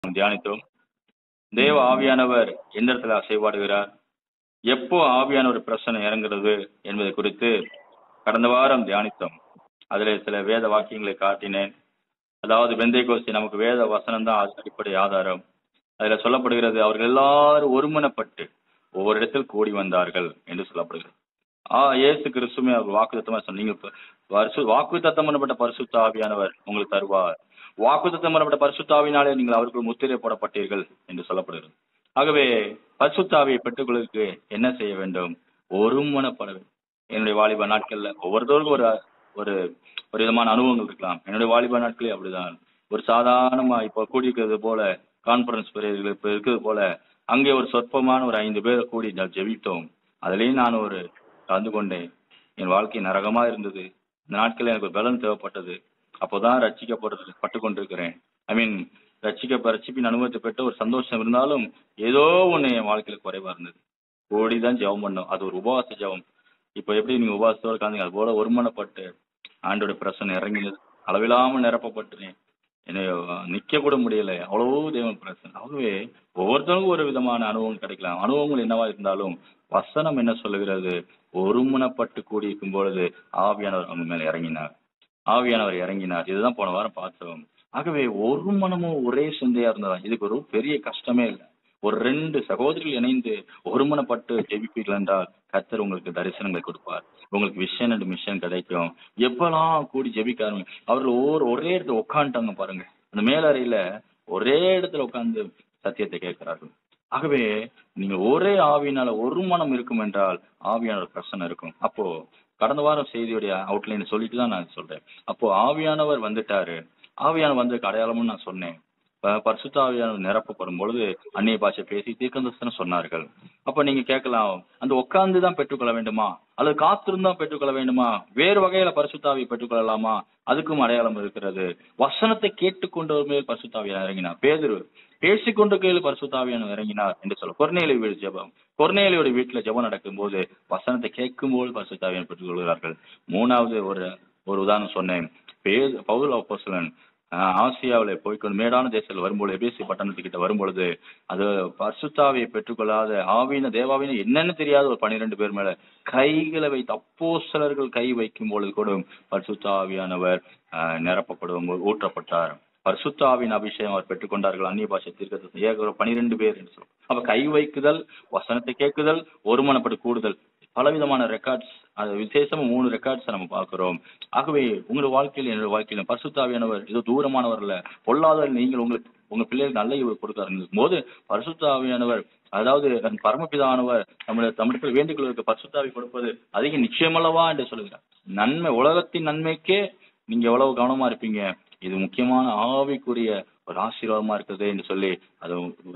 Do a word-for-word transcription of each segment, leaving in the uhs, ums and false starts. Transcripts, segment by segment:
தியானித்தோம். தேவ ஆவியானவர் எந்த இடத்துல அசைவாடுகிறார், எப்போ ஆவியானவர் பிரச்சனை இறங்குறது என்பதை குறித்து கடந்த வாரம் தியானித்தோம். அதில் சில வேத வாக்கியங்களை காட்டினேன். அதாவது பெந்தைக்கோஸ்து நமக்கு வேத வசனம் தான் அடிப்படை ஆதாரம். அதுல சொல்லப்படுகிறது, அவர்கள் எல்லாரும் ஒருமனப்பட்டு ஒவ்வொரு இடத்தில் கூடி வந்தார்கள் என்று சொல்லப்படுகிறது. ஆ இயேசு கிறிஸ்துமே அவர் வாக்குத்தத்தமா சொன்னீங்க, வாக்குத்தத்தம் பண்ணப்பட்ட பரிசுத்த ஆவியானவர் உங்களுக்கு தருவார், வாக்குத்தத்தம் பண்ணப்பட்ட பரிசுத்த ஆவியினாலே நீங்கள் அவர்கள் முத்திரை போடப்பட்டீர்கள் என்று சொல்லப்படுகிறது. ஆகவே பரிசுத்த ஆவியை பெற்றுக்கொள்வதற்கு என்ன செய்ய வேண்டும்? ஒருமனப்பட வேண்டும். என்னுடைய வாலிப நாட்கள்ல ஒவ்வொருத்தருக்கும் ஒரு ஒரு ஒரு விதமான அனுபவங்கள் இருக்கலாம். என்னுடைய வாலிப நாட்களே அப்படிதான். ஒரு சாதாரணமா இப்போ கூடியிருக்கிறது போல கான்பரன்ஸ் பிரிவுகள் இப்ப இருக்கிறது போல அங்கே ஒரு சொற்பமான ஒரு ஐந்து பேரை கூடி ஜெபித்தோம். அதுலேயும் நான் ஒரு கலந்து கொண்டேன். என் வாழ்க்கை நரகமா இருந்தது. இந்த நாட்களில் எனக்கு ஒரு பலன் தேவைப்பட்டது. அப்போதான் ரட்சிக்கப்படுறது பட்டு கொண்டிருக்கிறேன். ஐ மீன் ரட்சிக்க ரட்சிப்பின் அனுபவத்தை பெற்ற ஒரு சந்தோஷம் இருந்தாலும் ஏதோ ஒன்று என் வாழ்க்கையில குறைவா இருந்தது. ஓடிதான் ஜெபம் பண்ணோம். அது ஒரு உபவாச ஜெபம். இப்போ எப்படி நீங்க உபவாசத்தோடு காந்தீங்க, அது போல ஒருமனப்பட்டு ஆண்டோட பிரசனை இறங்கினது. அளவில்லாமல் நிரப்பப்பட்டுனேன். என்னை நிக்க கூட முடியல, அவ்வளவு தேவன் பிரசனை. ஆகவே ஒவ்வொருத்தருக்கும் ஒரு விதமான அனுபவம் கிடைக்கலாம். அனுபவங்கள் என்னவா இருந்தாலும் வசனம் என்ன சொல்லுகிறது? ஒருமனப்பட்டு கூடியிருக்கும் பொழுது ஆவியானவர் அவங்க மேல இறங்கினார். ஆவியானவர் இறங்கினார். இதுதான் போன வாரம் பார்த்தோம். ஆகவே ஒரு மனமும் ஒரே சிந்தையா இருந்ததா, இதுக்கு ஒரு பெரிய கஷ்டமே இல்லை. ஒரு ரெண்டு சகோதரிகள் இணைந்து ஒருமனப்பட்டு ஜெபிப்பீர்கள் என்றால் கர்த்தர் உங்களுக்கு தரிசனங்களை கொடுப்பார். உங்களுக்கு விஷன் அண்ட் மிஷன் கிடைக்கும். எப்பெல்லாம் கூடி ஜெபிக்காருங்க, அவர்கள் ஒவ்வொரு ஒரே இடத்துல உட்காந்துட்டாங்க பாருங்க. அந்த மேலறையில ஒரே இடத்துல உட்கார்ந்து சத்தியத்தை கேட்கிறார்கள். ஆகவே நீங்க ஒரே ஆவியினால ஒரு மனம் இருக்கும் என்றால் ஆவியான பிரச்சனை இருக்கும். அப்போ கடந்த வாரம் செய்தியுடைய அவுட்லைன் சொல்லிட்டு தான் நான் சொல்றேன். அப்போ ஆவியானவர் வந்துட்டாரு. ஆவியானவர் வந்ததுக்கு அடையாளமும் நான் சொன்னேன். பரிசுத்த ஆவியானவர் நிரப்பப்படும் பொழுது அந்நிய பாஷை பேசி தீர்க்கதரிசனம் சொன்னார்கள். அப்ப நீங்க கேட்கலாம், அந்த உட்கார்ந்து தான் பெற்றுக்கொள்ள வேண்டுமா அல்லது காத்திருந்தான் பெற்றுக்கொள்ள வேண்டுமா? வேறு வகையில பரிசுத்த ஆவியை பெற்றுக்கொள்ளலாமா? அதுக்கும் அடையாளம் இருக்கிறது. வசனத்தை கேட்டுக்கொண்டவர் மேல் பரிசுத்த ஆவியானவர் இறங்கினார். பேதுரு பேசிக்கொண்டு கையில் பரிசுத்த ஆவியானவர் இறங்கினார் என்று சொல்ல. கொர்நேலிய வீடு ஜெபம், கொர்நேலியோட வீட்டுல ஜெபம் நடக்கும் போது வசனத்தை கேட்கும் போது பரிசுத்த ஆவியானவர் பெற்றுக் கொள்கிறார்கள். மூணாவது ஒரு ஒரு உதாரணம் சொன்னேன். பேது பவுல் அப்போஸ்தலன் ஆசியாவில போய்கொண்டு மேடான தேசத்தில் வரும்போது எபேசி பட்டணத்துக்கிட்ட வரும்பொழுது அது பரிசுத்த ஆவியை பெற்றுக்கொள்ளாத ஆவின தேவாவின என்னன்னு தெரியாத ஒரு பன்னிரெண்டு பேர் மேல கைகளை வைத்து அப்போஸ்தலர்கள் கை வைக்கும் பொழுது கூட பரிசுத்த ஆவியானவர் ஆஹ் நிரப்பப்படுவோம் ஊற்றப்பட்டார். பரிசுத்த ஆவியின் அபிஷேகம் அவர் பெற்றுக்கொண்டார்கள். அந்நிய பாஷை தீர்க்கதரிசனம் ஏக பனிரெண்டு பேர் என்று சொல்லுவோம். அப்ப கை வைக்குதல், வசனத்தை கேட்குதல், ஒருமனப்பட்டு கூடுதல், பலவிதமான ரெக்கார்ட்ஸ், அது விசேஷமா மூணு ரெக்கார்ட்ஸ் நம்ம பார்க்கிறோம். ஆகவே உங்களோட வாழ்க்கையில என்னோட வாழ்க்கையில பரிசுத்த ஆவியானவர் ஏதோ தூரமானவர் இல்ல, பொல்லாத நீங்கள் உங்களுக்கு உங்க பிள்ளைகளுக்கு நல்ல இவர் கொடுக்காரு போது பரிசுத்த ஆவியானவர், அதாவது பரமபிதானவர் நம்முடைய தமிழத்தில் வேண்டுகோளுக்கு பரிசுத்த ஆவி கொடுப்பது அதிக நிச்சயமல்லவா என்று சொல்லுகிறார். நன்மை, உலகத்தின் நன்மைக்கே நீங்க எவ்வளவு கவனமா இருப்பீங்க, இது முக்கியமான ஆவிக்குரிய ஒரு ஆசீர்வாதமா இருக்குது என்று சொல்லி அதை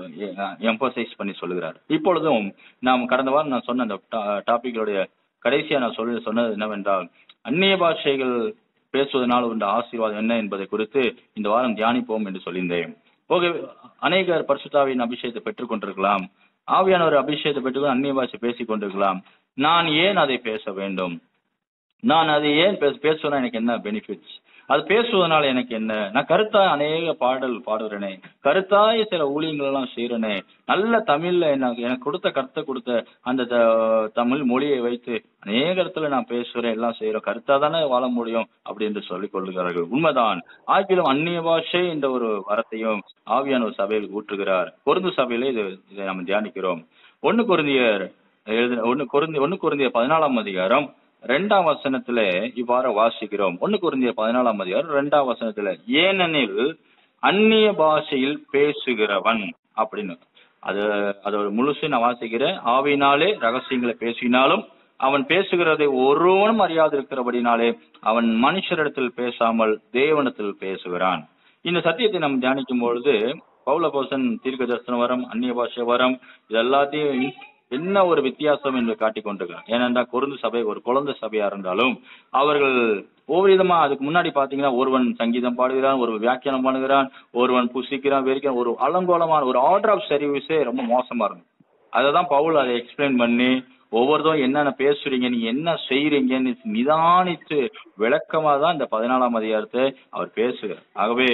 எம்பசைஸ் பண்ணி சொல்லுகிறார். இப்பொழுதும் நாம் கடந்த வாரம் நான் சொன்ன அந்த டாபிக்களுடைய கடைசியா நான் சொல்ல சொன்னது என்னவென்றால், அந்நிய பாஷைகள் பேசுவதனால் உள்ள ஆசீர்வாதம் என்ன என்பதை குறித்து இந்த வாரம் தியானிப்போம் என்று சொல்லியிருந்தேன். ஓகே, அநேகர் பரிசுத்தாவின் அபிஷேகத்தை பெற்றுக் கொண்டிருக்கலாம், ஆவியான ஒரு அபிஷேகத்தை பெற்றுக்கொண்டு அந்நிய பாஷை பேசிக் கொண்டிருக்கலாம். நான் ஏன் அதை பேச வேண்டும்? நான் அதை ஏன் பேச பேசுவேன்னா எனக்கு என்ன பெனிஃபிட்ஸ்? அது பேசுவதனால எனக்கு என்ன? நான் கருத்தாய் அநேக பாடல் பாடுறேனே, கருத்தாய் சில ஊழியங்கள் எல்லாம் செய்யறேனே, நல்ல தமிழ்ல எனக்கு எனக்கு கொடுத்த கருத்தை கொடுத்த அந்த தமிழ் மொழியை வைத்து அநேக இடத்துல நான் பேசுறேன், எல்லாம் செய்யறோம், கருத்தா தானே வாழ முடியும் அப்படி என்று சொல்லிக் கொள்கிறார்கள். உண்மைதான். ஆகிலும் அந்நிய பாஷை என்ற ஒரு வரத்தையும் ஆவியான ஒரு சபையில் ஊற்றுகிறார். கொரிந்து சபையில இது இதை நம்ம தியானிக்கிறோம். ஒன்னு கொரிந்தியர் எழுது ஒன்னு கொரிந்தி ஒன்னு கொரிந்தியர் பதினாலாம் அதிகாரம் ரெண்டாம் வசனத்துல இவ்வாறு வாசிக்கிறோம். ஒன்னு கொரிந்தியர் பதினாலாம் அதிகாரம் ரெண்டாம் வசனத்துல, ஏனெனில் அந்நிய பாஷையில் பேசுகிறவன் அப்படின்னு, அது அதோட முழுசு நான் வாசிக்கிறேன். ஆவியினாலே ரகசியங்களை பேசினாலும் அவன் பேசுகிறதை ஒருவனும் அறியாது இருக்கிறபடினாலே அவன் மனுஷரிடத்தில் பேசாமல் தேவனிடத்தில் பேசுகிறான். இந்த சத்தியத்தை நம்ம தியானிக்கும் பொழுது பவுல் அப்போஸ்தலன் தீர்க்க தரிசன வரம், அந்நிய பாஷை வரம், இது எல்லாத்தையும் என்ன ஒரு வித்தியாசம் என்று காட்டிக் கொண்டிருக்கிறார். ஏனென்றால் கொரிந்து சபை ஒரு குழந்தை சபையா இருந்தாலும் அவர்கள் ஒவ்வொரு விதமா, அதுக்கு முன்னாடி பாத்தீங்கன்னா ஒருவன் சங்கீதம் பாடுகிறான், ஒரு வியாக்கியானம் பண்ணுகிறான், ஒருவன் புசிக்கிறான், வெறிக்கிறான், ஒரு அலங்கோலமான ஒரு ஆர்டர் ஆஃப் சர்வீஸே ரொம்ப மோசமா இருக்கும். அதை தான் பவுல் அதை எக்ஸ்பிளைன் பண்ணி ஒவ்வொருத்தரும் என்னென்ன பேசுறீங்க, நீங்க என்ன செய்யறீங்கன்னு நிதானித்து விளக்கமா தான் இந்த பதினாலாம் அதிகாரத்தை அவர் பேசுகிறார். ஆகவே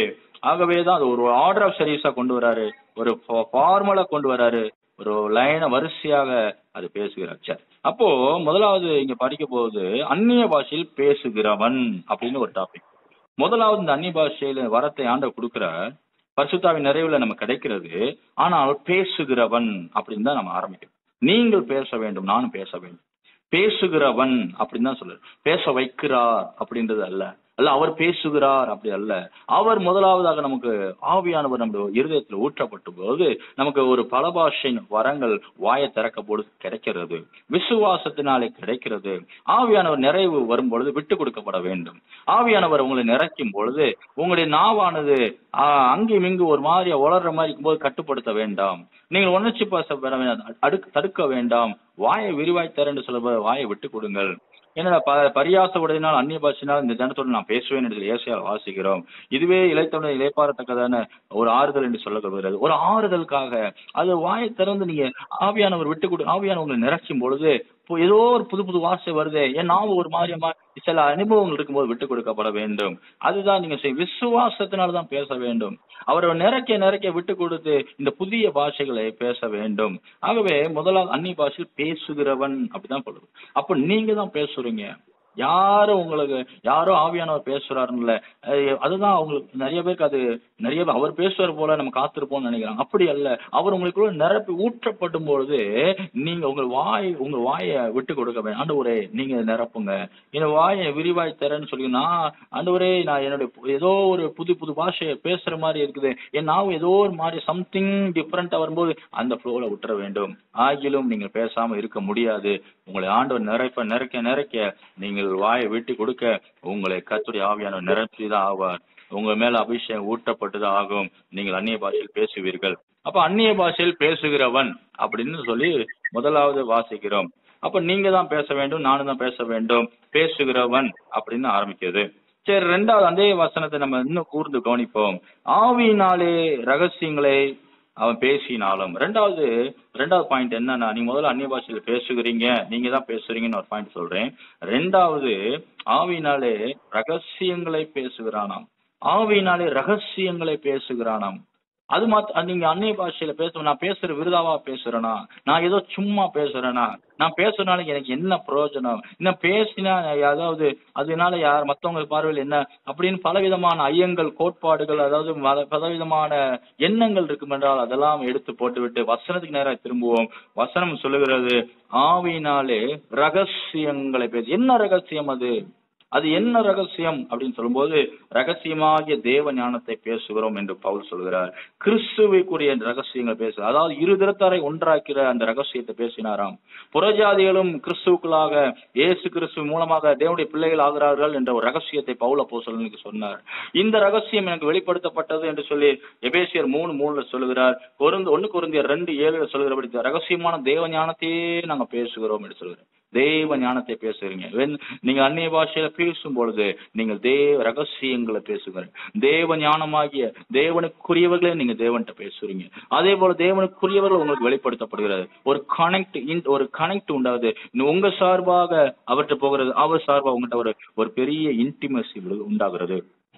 ஆகவேதான் அது ஒரு ஆர்டர் ஆஃப் சர்வீஸா கொண்டு வராரு, ஒரு ஃபார்மலா கொண்டு வராரு, ஒரு லைன வரிசையாக அது பேசுகிறார். சரி, அப்போ முதலாவது இங்க படிக்க போகுது அந்நிய பாஷையில் பேசுகிறவன் அப்படின்னு ஒரு டாபிக். முதலாவது இந்த அந்நிய பாஷையில வரத்தை ஆண்டவர் கொடுக்கிறார், பரிசுத்தாவின் நிறைவுல நம்ம கிடைக்கிறது. ஆனால் பேசுகிறவன் அப்படின்னு தான் நம்ம ஆரம்பிக்கிறோம். நீங்கள் பேச வேண்டும், நானும் பேச வேண்டும். பேசுகிறவன் அப்படின்னு தான் சொல்றாரு. பேச வைக்கிறார் அப்படின்றது அல்ல, அல்ல அவர் பேசுகிறார் அப்படி அல்ல. அவர் முதலாவதாக நமக்கு ஆவியானவர் நம்முடைய இருதயத்தில் ஊற்றப்பட்ட போது நமக்கு ஒரு பல பாஷை வரங்கள் வாயை திறக்க போது கிடைக்கிறது, விசுவாசத்தினாலே கிடைக்கிறது. ஆவியானவர் நிறைவு வரும் பொழுது விட்டு கொடுக்கப்பட வேண்டும். ஆவியானவர் உங்களை நிறைக்கும் பொழுது உங்களுடைய நாவானது ஆஹ் அங்கேயும் இங்கு ஒரு மாதிரியா உளர்ற மாதிரி இருக்கும்போது கட்டுப்படுத்த வேண்டாம். நீங்கள் உணர்ச்சி பாச பெற வேண்டாம், அடுக்கு தடுக்க வேண்டாம். வாயை விரிவாய் தர என்று சொல்ல வாயை விட்டு கொடுங்கள். ஏன்னா ப பரியாச உடையினால் அந்நிய பாஷையினால் இந்த ஜனத்தோடு நான் பேசுவேன் என்று ஏசாயால் வாசிக்கிறோம். இதுவே இளைத்தோட இளைப்பாறத்தக்கதான ஒரு ஆறுதல் என்று சொல்லப்படுகிறது. ஒரு ஆறுதலுக்காக அது வாயை திறந்து நீங்க ஆவியானவர் விட்டு கொடு. ஆவியானவர் உங்களை நிறைக்கும் பொழுது ஏதோ ஒரு புது புது வாசை வருது, ஏன் நாம ஒரு மாதிரியமா சில அனுபவங்கள் இருக்கும்போது விட்டு கொடுக்கப்பட வேண்டும். அதுதான் நீங்க செய்ய விசுவாசத்தினால்தான் பேச வேண்டும். அவரை நிறைக்க நிறைக்க விட்டு கொடுத்து இந்த புதிய பாஷைகளை பேச வேண்டும். ஆகவே முதலாவது அந்நிய பாஷையில் பேசுகிறவன் அப்படிதான் சொல்லுது. அப்ப நீங்க தான் பேசுறீங்க. யாரும் உங்களுக்கு யாரோ ஆவியானவர் பேசுறாருன்னு அதுதான் அவங்களுக்கு நிறைய பேருக்கு அது நிறைய பேர் அவர் பேசுவார் போல நம்ம காத்திருப்போம்னு நினைக்கிறாங்க. அப்படி அல்ல. அவர் உங்களுக்குள்ள நிரப்பி ஊற்றப்படும் பொழுது நீங்க உங்கள் வாய் உங்க வாயை விட்டு கொடுக்க வேண்டாம். ஆண்டவரே நீங்க நிரப்புங்க, என் வாயை விரிவாய் தரேன்னு சொல்லி நான் ஆண்டவரே நான் என்னுடைய ஏதோ ஒரு புது புது பாஷையை பேசுற மாதிரி இருக்குது, என் நாவும் ஏதோ ஒரு மாதிரி சம்திங் டிஃப்ரெண்டா வரும்போது அந்த ஃப்ளோல விட்டுற வேண்டும். ஆகிலும் நீங்க பேசாம இருக்க முடியாது. உங்களை ஆண்டவர் நிறைப்ப நிறைக்க நிறைக்க நீங்கள் வாயை விட்டு கொடுக்க உங்களை கர்த்தருடைய ஆவியானவர் நிரப்பிதான் ஆவார். உங்க மேல அபிஷேகம் ஊட்டப்பட்டுதான் ஆகும். நீங்கள் அந்நிய பாஷையில் பேசுவீர்கள். அப்ப அந்நிய பாஷையில் பேசுகிறவன் அப்படின்னு சொல்லி முதலாவது வாசிக்கிறோம். அப்ப நீங்க தான் பேச வேண்டும், நானும் தான் பேச வேண்டும். பேசுகிறவன் அப்படின்னு ஆரம்பிக்கிறது. சரி, ரெண்டாவது அதே வசனத்தை நம்ம இன்னும் கூர்ந்து கவனிப்போம். ஆவியினாலே ரகசியங்களை அவன் பேசினாலும். ரெண்டாவது ரெண்டாவது பாயிண்ட் என்னன்னா, நீங்க முதல்ல அந்நிய பாஷையில பேசுகிறீங்க, நீங்க தான் பேசுறீங்கன்னு ஒரு பாயிண்ட் சொல்றேன். ரெண்டாவது ஆவியினாலே ரகசியங்களை பேசுகிறானாம். ஆவியினாலே ரகசியங்களை பேசுகிறானாம். அது மாத்த நீங்க அந்நிய பாஷையில பேச நான் பேசுற விருதாவா பேசுறேனா, நான் ஏதோ சும்மா பேசுறேனா, நான் பேசுறதுனால எனக்கு என்ன பிரயோஜனம், இன்னும் பேசினா அதாவது அதனால யார் மத்தவங்க பார்வையில் என்ன அப்படின்னு பலவிதமான ஐயங்கள் கோட்பாடுகள் அதாவது பலவிதமான எண்ணங்கள் இருக்கும் என்றால் அதெல்லாம் எடுத்து போட்டுவிட்டு வசனத்துக்கு நேராக திரும்புவோம். வசனம் சொல்லுகிறது ஆவியினாலே ரகசியங்களை பேச. என்ன ரகசியம் அது அது என்ன ரகசியம் அப்படின்னு சொல்லும்போது ரகசியமாகிய தேவ ஞானத்தை பேசுகிறோம் என்று பவுல் சொல்கிறார். கிறிஸ்துவைக்குரிய ரகசியங்கள் பேச, அதாவது இரு திறத்தாரை ஒன்றாக்கிற அந்த ரகசியத்தை பேசினாராம். புறஜாதிகளும் கிறிஸ்துவுக்குள்ளாக இயேசு கிறிஸ்து மூலமாக தேவனுடைய பிள்ளைகள் ஆகிறார்கள் என்ற ஒரு ரகசியத்தை பவுல் அப்போஸ்தலனுக்கு சொன்னார். இந்த ரகசியம் எனக்கு வெளிப்படுத்தப்பட்டது என்று சொல்லி எபேசியர் மூணு மூணுல சொல்லுகிறார். கொருந்து ஒன்னு கொரிந்தியர் ரெண்டு ஏழுல சொல்லுகிறபடி ரகசியமான தேவ ஞானத்தையே நாங்க பேசுகிறோம் என்று சொல்கிறோம். தேவ ஞானத்தை பேசுறீங்க. நீங்க அந்நிய பாஷையில பேசும் பொழுது நீங்கள் தேவ ரகசியங்களை பேசுகிற தேவ ஞானமாகிய தேவனுக்குரியவர்களே நீங்க தேவன்கிட்ட பேசுறீங்க. அதே போல தேவனுக்குரியவர்கள் உங்களுக்கு வெளிப்படுத்தப்படுகிறது. ஒரு கனெக்ட் ஒரு கனெக்ட் உண்டாது. உங்க சார்பாக அவர்கிட்ட போகிறது, அவர் சார்பாக உங்கள்கிட்ட ஒரு ஒரு பெரிய இன்டிமசி உண்டாகிறது.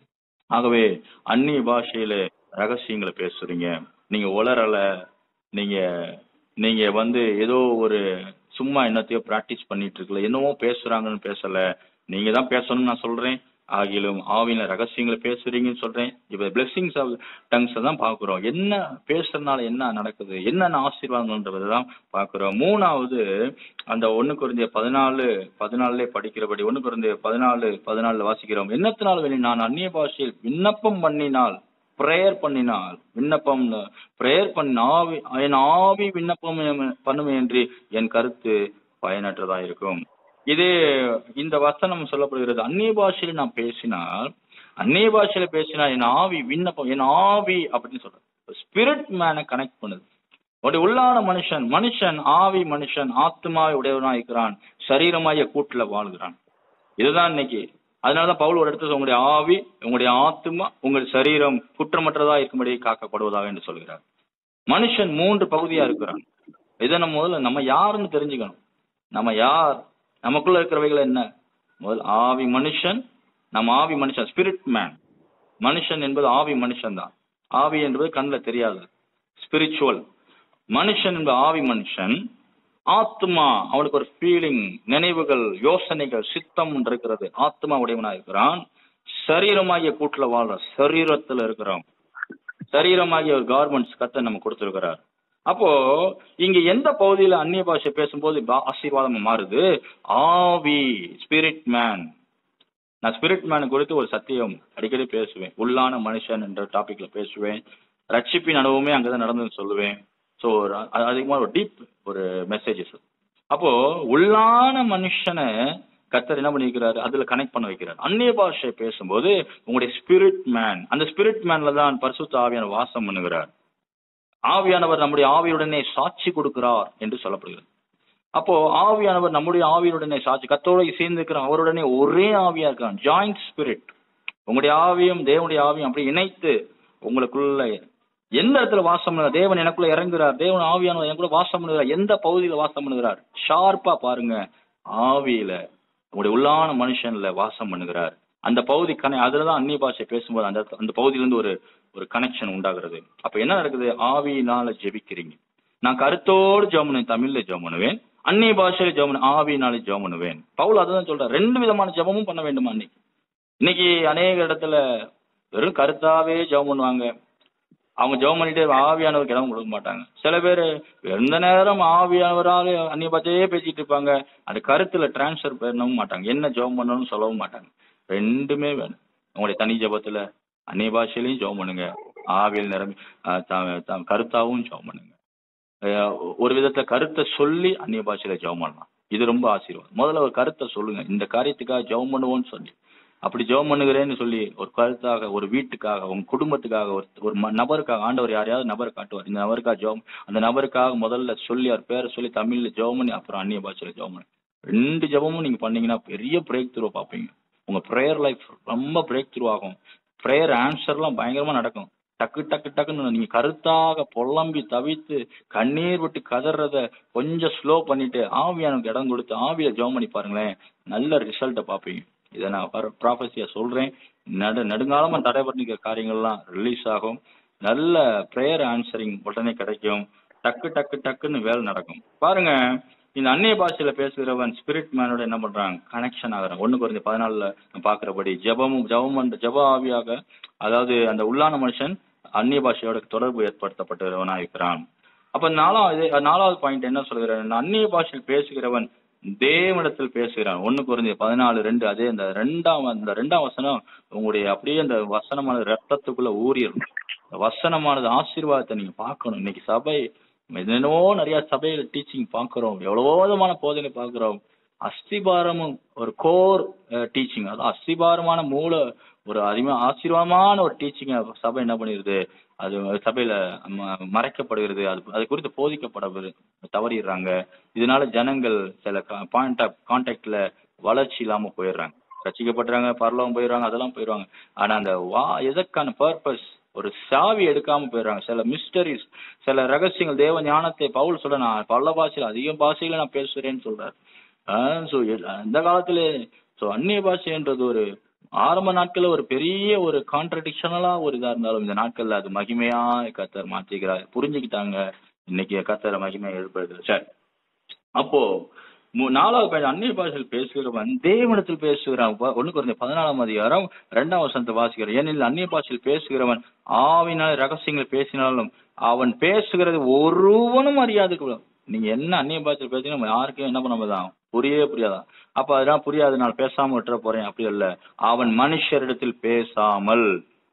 ஆகவே அந்நிய பாஷையில ரகசியங்களை பேசுறீங்க. நீங்க உளரல, நீங்க நீங்க வந்து ஏதோ ஒரு சும்மா என்னத்தையோ பிராக்டிஸ் பண்ணிட்டு இருக்கல, என்னவோ பேசுறாங்கன்னு பேசல. நீங்க தான் பேசணும்னு நான் சொல்றேன். ஆகிலும் ஆவியில ரகசியங்களை பேசுறீங்கன்னு சொல்றேன். இப்ப பிளெஸிங்ஸ் ஆஃப் டங்ஸ் தான் பாக்குறோம். என்ன பேசுறதுனால என்ன நடக்குது, என்னென்ன ஆசீர்வாதங்கள்ன்றதான் பாக்குறோம். மூணாவது அந்த ஒண்ணு குறைந்த பதினாலு பதினாலுல படிக்கிறபடி ஒண்ணு குறைந்த பதினாலு பதினாலுல வாசிக்கிறோம். என்னத்தினால் வெளி நான் அந்நிய பாஷையில் விண்ணப்பம் பண்ணினால் பிரேயர் பண்ணினால் விண்ணப்பம் பிரேயர் பண்ண ஆவி என் ஆவி விண்ணப்பம் பண்ணுமே என்று என் கருத்து பயனற்றதா இருக்கும். இது இந்த வசனம் சொல்லப்படுகிறது. அந்நிய பாஷையில நான் பேசினால் அந்நிய பாஷையில பேசினா என் ஆவி விண்ணப்பம் என் ஆவி அப்படின்னு சொல்றேன். ஸ்பிரிட் மேனை கனெக்ட் பண்ணுது. உடைய உள்ளான மனுஷன் மனுஷன் ஆவி மனுஷன் ஆத்மாவை உடையவனா இருக்கிறான், சரீரமாய கூட்டுல வாழ்கிறான். இதுதான் இன்னைக்கு. அதனாலதான் பவுல் ஒரு இடத்துல உங்களுடைய ஆவி உங்களுடைய ஆத்மா உங்கள் சரீரம் குற்றமற்றதா இருக்கும்படி காக்கப்படுவதாக என்று சொல்கிறார். மனுஷன் மூன்று பகுதியா இருக்கிறான். இதை நம்ம முதல்ல நம்ம யாருன்னு தெரிஞ்சுக்கணும். நம்ம யார், நமக்குள்ள இருக்கிறவைகள் என்ன? முதல் ஆவி மனுஷன், நம்ம ஆவி மனுஷன் ஸ்பிரிட் மேன். மனுஷன் என்பது ஆவி மனுஷன் தான். ஆவி என்பது கண்ணில் தெரியாது, ஸ்பிரிச்சுவல். மனுஷன் என்பது ஆவி மனுஷன். ஆத்மா அவனுக்கு ஒரு ஃபீலிங், நினைவுகள், யோசனைகள், சித்தம் இருக்கிறது. ஆத்மா உடையவனா இருக்கிறான். சரீரமாகிய கூட்டுல வாழ்ற, சரீரத்துல இருக்கிறான். சரீரமாகிய ஒரு கார்மெண்ட்ஸ் கத்த நம்ம கொடுத்திருக்கிறார். அப்போ இங்க எந்த பகுதியில அந்நிய பாஷை பேசும்போது ஆசீர்வாதமா மாறுது? ஆவி, ஸ்பிரிட் மேன். நான் ஸ்பிரிட் மேன் குறித்து ஒரு சத்தியம் அடிக்கடி பேசுவேன். உள்ளான மனுஷன் என்ற டாபிக்ல பேசுவேன். ரட்சிப்பின் அனுபவமே அங்கதான் நடந்ததுன்னு சொல்லுவேன். ஸோ அதிகமாக ஒரு டீப் ஒரு மெசேஜஸ். அப்போ உள்ளான மனுஷனை கர்த்தர் என்ன பண்ணிக்கிறாரு, அதுல கனெக்ட் பண்ண வைக்கிறார். அந்நிய பாஷை பேசும்போது உங்களுடைய ஸ்பிரிட் மேன், அந்த ஸ்பிரிட் மேன்ல தான் பரிசுத்த ஆவியானவர் வாசம் பண்ணுகிறார். ஆவியானவர் நம்முடைய ஆவியுடனே சாட்சி கொடுக்கிறார் என்று சொல்லப்படுகிறது. அப்போ ஆவியானவர் நம்முடைய ஆவியுடனே சாட்சி, கர்த்தரோட சேர்ந்து இருக்கிற அவருடனே ஒரே ஆவியா இருக்கான். Joint spirit. உங்களுடைய ஆவியும் தேவனுடைய ஆவியும் அப்படி இணைத்து உங்களுக்குள்ள எந்த இடத்துல வாசம் பண்ணுகிறார்? தேவன் எனக்குள்ள இறங்குகிறார், தேவன் ஆவியானவர் எனக்குள்ள வாசம் பண்ணுகிறார். எந்த பகுதியில வாசம் பண்ணுகிறார்? ஷார்ப்பா பாருங்க, ஆவியில, உங்களுடைய உள்ளான மனுஷன்ல வாசம் பண்ணுகிறார். அந்த பகுதி கனை அதுலதான் அந்நிய பாஷை பேசும்போது அந்த அந்த பகுதியிலிருந்து ஒரு ஒரு கனெக்ஷன் உண்டாகிறது. அப்ப என்ன நடக்குது? ஆவியினால ஜெபிக்கிறீங்க. நான் கருத்தோடு ஜெபம் பண்ணுவேன், தமிழ்ல ஜெபம் பண்ணுவேன், அந்நிய பாஷையில ஜெபம் பண்ணுவேன், ஆவியினால ஜெபம் பண்ணுவேன். பவுல் அதான் சொல்றார், ரெண்டு விதமான ஜெபமும் பண்ண வேண்டுமா? இன்னைக்கு இன்னைக்கு அநேக இடத்துல வெறும் கருத்தாவே ஜெபம் பண்ணுவாங்க. அவங்க ஜெபம் பண்ணிட்டு ஆவியானவருக்கு இடம் கொடுக்க மாட்டாங்க. சில பேர் எந்த நேரம் ஆவியானவராக அந்நிய பாஷையே பேசிட்டு இருப்பாங்க. அந்த கருத்துல டிரான்ஸ்ஃபர் பண்ணவும் மாட்டாங்க, என்ன ஜெபம் பண்ணணும்னு சொல்லவும் மாட்டாங்க. ரெண்டுமே வேணும். உங்களுடைய தனி ஜெபத்துல அந்நிய பாஷையிலையும் ஜெபம் பண்ணுங்க, ஆவியில் நிரம்பி கருத்தாவும் ஜெபம் பண்ணுங்க. ஒரு விதத்துல கருத்தை சொல்லி அந்நிய பாஷையில ஜெபம் பண்ணலாம். இது ரொம்ப ஆசீர்வாதம். முதல்ல ஒரு கருத்தை சொல்லுங்க, இந்த காரியத்துக்காக ஜெபம் பண்ணுவோம்னு சொல்லி. அப்படி ஜெபம் பண்ணுகிறேன்னு சொல்லி ஒரு கருத்தாக, ஒரு வீட்டுக்காக, உங்க குடும்பத்துக்காக, ஒரு ஒரு நபருக்காக, ஆண்டவர் யாரையாவது நபரை காட்டுவார், இந்த நபருக்காக ஜெபம், அந்த நபருக்காக முதல்ல சொல்லி அவர் பேரை சொல்லி தமிழ்ல ஜெபம் பண்ணி அப்புறம் அந்நிய பாஷையில ஜெபம் பண்ணி ரெண்டு ஜெபமும் நீங்க பண்ணீங்கன்னா பெரிய பிரேக் த்ரூ பார்ப்பீங்க. உங்க ப்ரேயர் லைஃப் ரொம்ப பிரேக் த்ரூ ஆகும். ப்ரேயர் ஆன்சர்லாம் பயங்கரமா நடக்கும். டக்கு டக்கு டக்குன்னு நீங்க கருத்தாக புலம்பி தவித்து கண்ணீர் விட்டு கதறத கொஞ்சம் ஸ்லோ பண்ணிட்டு ஆவியானுக்கு இடம் கொடுத்து ஆவியில ஜெபம் பண்ணி பாருங்களேன், நல்ல ரிசல்ட்டை பார்ப்பீங்க. இதை நான் ப்ராஃபஸியா சொல்றேன். நடு நெடுங்காலமா தடைபட்டிருக்கிற காரியங்கள்லாம் ரிலீஸ் ஆகும். நல்ல ப்ரேயர் ஆன்சரிங் உடனே கிடைக்கும். டக்கு டக்கு டக்குன்னு வேலை நடக்கும். பாருங்க, இந்த அந்நிய பாஷையில பேசுகிறவன் ஸ்பிரிட் மேனோட என்ன பண்றாங்க, கனெக்ஷன் ஆகுறான். ஒண்ணு குறைஞ்ச பதினாலுல பாக்குறபடி ஜெபமும் ஜெபம் பண்ற ஜெப ஆவியாக, அதாவது அந்த உள்ளான மனுஷன் அந்நிய பாஷையோட தொடர்பு ஏற்படுத்தப்பட்டவனா இருக்கிறான். அப்ப நாலாவது நாலாவது பாயிண்ட் என்ன சொல்கிறேன், அந்நிய பாஷையில் பேசுகிறவன் தேவனிடத்தில் பேசுகிறான். ஒண்ணு குறைஞ்ச பதினாலு ரெண்டு. அதே இந்த ரெண்டாம் அந்த ரெண்டாம் வசனம் உங்களுடைய அப்படியே அந்த வசனமானது ரத்தத்துக்குள்ள ஊறிடும். வசனமானது ஆசீர்வாதத்தை நீங்க பார்க்கணும். இன்னைக்கு சபை என்னவோ நிறைய சபையில டீச்சிங் பார்க்கிறோம், எவ்வளவோ விதமான போதனை பார்க்கிறோம். அஸ்திபாரமும் ஒரு கோர் டீச்சிங், அதாவது அஸ்திபாரமான மூல ஒரு அதிகமா ஆசீர்வாதமான ஒரு டீச்சிங் சபை என்ன பண்ணிருது, அது சபையில மறைக்கப்படுகிறது. அது அது குறித்து போதிக்கப்பட தவறிடுறாங்க. இதனால ஜனங்கள் சில பாயிண்ட் ஆஃப் கான்டாக்ட்ல வளர்ச்சி இல்லாம போயிடுறாங்க. ரசிக்கப்படுறாங்க, பரலோகம் போயிடுறாங்க, அதெல்லாம் போயிடுவாங்க. ஆனா அந்த வா எதற்கான பர்பஸ் ஒரு சாவி எடுக்காம போயிடுறாங்க. சில மிஸ்டரிஸ், சில ரகசியங்கள், தேவ ஞானத்தை பவுல் சொல்ற, நான் பல பாஷையில அதிக பாஷையில நான் பேசுறேன்னு சொல்றாரு. ஆஹ் ஸோ அந்த காலத்துல ஸோ அந்நிய பாஷைன்றது ஒரு ஆரம்ப நாட்கள்ல ஒரு பெரிய ஒரு கான்ட்ரடிக்ஷனலா ஒரு இதா இருந்தாலும் இந்த நாட்கள்ல அது மகிமையா கர்த்தர் மாற்றிக்கிறார். புரிஞ்சுக்கிட்டாங்க. இன்னைக்கு கர்த்தரை மகிமையா எழுப்புறது. சரி, அப்போ நாலாவது பாயிண்ட், அந்நிய பாஷையில் பேசுகிறவன் தேவனிடத்தில் பேசுகிறான். ஒண்ணு குறைந்த பதினாலாம் அதிகாரம் இரண்டாம் வசனத்தை வாசிக்கிறேன். ஏனெனில் அந்நிய பாஷையில் பேசுகிறவன் ஆவினால் ரகசியங்களை பேசினாலும் அவன் பேசுகிறது ஒருவனும் அறியாது. நீங்க என்ன அந்நிய பாஷையில் பேசினா யாருக்கும் என்ன பண்ணதான் புரியவே புரியாதான். அப்ப அதெல்லாம் புரியாது, நான் பேசாம விட்டுற போறேன் அப்படி இல்ல. அவன் மனுஷரிடத்தில் பேசாமல்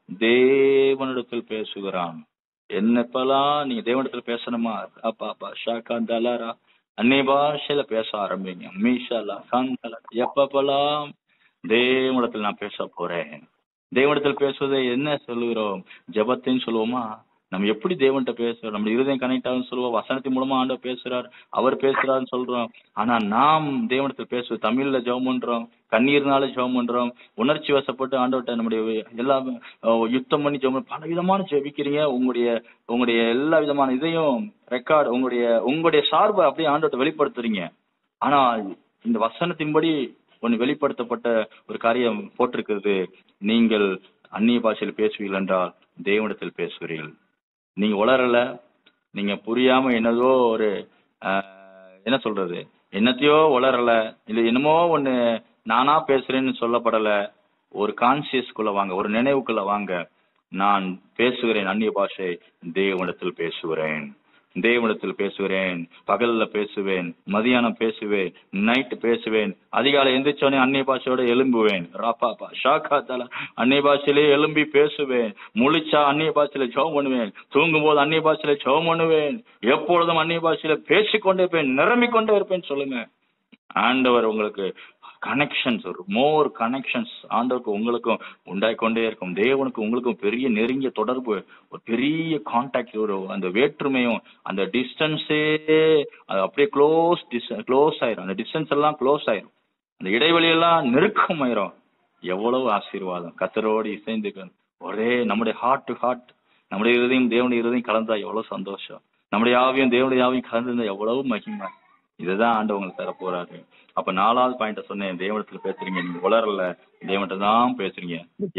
தேவனிடத்தில் பேசுகிறான். என்னப்பெல்லாம் நீங்க தேவனிடத்தில் பேசணுமா? அப்பா அப்பா ஷாக்காந்த் அலாரா அந்நிய பாஷையில பேச ஆரம்பிங்க. மீஷாலா காந்தலா எப்பப்பெல்லாம் தேவனிடத்தில் நான் பேச போறேன். தேவனிடத்தில் பேசுவதை என்ன சொல்லுகிறோம்? ஜெபத்தையும் சொல்லுவோமா? நம்ம எப்படி தேவன்கிட்ட பேசுறோம்? நம்ம இருதயம் கனெக்ட் ஆகும் சொல்லுவோம். வசனத்தின் மூலமா ஆண்டவர் பேசுறார், அவர் பேசுறாருன்னு சொல்றோம். ஆனா நாம் தேவனிடத்தில் பேசுவோம். தமிழ்ல ஜெபம் பண்றோம், கண்ணீர்னால ஜெபம் பண்றோம், உணர்ச்சி வசப்பட்டு ஆண்டவர்கிட்ட நம்முடைய எல்லா யுத்தம் பண்ணி ஜெபம், பல விதமான ஜெபிக்கிறீங்க. உங்களுடைய உங்களுடைய எல்லா விதமான இதையும் ரெக்கார்டு, உங்களுடைய உங்களுடைய சார்பை அப்படியே ஆண்டவர்கிட்ட வெளிப்படுத்துறீங்க. ஆனா இந்த வசனத்தின்படி ஒன்னு வெளிப்படுத்தப்பட்ட ஒரு காரியம் போட்டிருக்கிறது. நீங்கள் அந்நிய பாஷையில் பேசுவீர்கள் என்றால் தேவனிடத்தில் பேசுகிறீர்கள். நீங்க உளரல, நீங்க புரியாம என்னதோ ஒரு ஆஹ், என்ன சொல்றது, என்னத்தையோ உளரல, இல்ல என்னமோ ஒண்ணு நானா பேசுறேன்னு சொல்லப்படல. ஒரு கான்சியஸ்குள்ள வாங்க, ஒரு நினைவுக்குள்ள வாங்க. நான் பேசுகிறேன் அந்நிய பாஷை, தேவனிடத்தில் பேசுகிறேன், தேவனிடத்தில் பேசுகிறேன். பகல்ல பேசுவேன், மதியானம் பேசுவேன், நைட் பேசுவேன், அதிகாலை எந்திரிச்சோடனே அந்நிய பாஷையோட எழும்புவேன். ராப்பாப்பா ஷாக்கா தலா அந்நிய பாஷையிலே எழும்பி பேசுவேன். முழிச்சா அந்நிய பாஷையில ஜெபம் பண்ணுவேன், தூங்கும் போது அந்நிய பாஷையில ஜெபம் பண்ணுவேன். எப்பொழுதும் அந்நிய பாஷையில பேசிக்கொண்டே இருப்பேன், நிரம்பிக் கொண்டே இருப்பேன். சொல்லுங்க. ஆண்டவர் உங்களுக்கு கனெக்ஷன்ஸ், ஒரு மோர் கனெக்ஷன்ஸ் ஆண்டவருக்கு உங்களுக்கும் உண்டாயிக்கொண்டே இருக்கும். தேவனுக்கு உங்களுக்கும் பெரிய நெருங்கிய தொடர்பு, ஒரு பெரிய கான்டாக்ட், ஒரு அந்த வேற்றுமையும் அந்த டிஸ்டன்ஸே அது அப்படியே க்ளோஸ் க்ளோஸ் ஆயிரும். அந்த டிஸ்டன்ஸ் எல்லாம் க்ளோஸ் ஆயிரும், அந்த இடைவெளி எல்லாம் நெருக்கம் ஆயிரும். எவ்வளவு ஆசீர்வாதம்! கத்தரோடு இசைந்து ஒரே நம்முடைய ஹார்ட் டு ஹார்ட், நம்முடைய இருதயம் தேவனுடைய இருதயம் கலந்தா எவ்வளவு சந்தோஷம், நம்முடைய ஆவியும் தேவனுடைய ஆவியும் கலந்திருந்தா எவ்வளவு மகிமை. இதுதான் ஆண்டு உங்களுக்கு தர போறாரு. அப்ப நாலாவது பாயிண்ட சொன்னேன், தேவனத்துல பேசுறீங்க, நீங்க உளரல, தேவன்கிட்ட தான் பேசுறீங்க.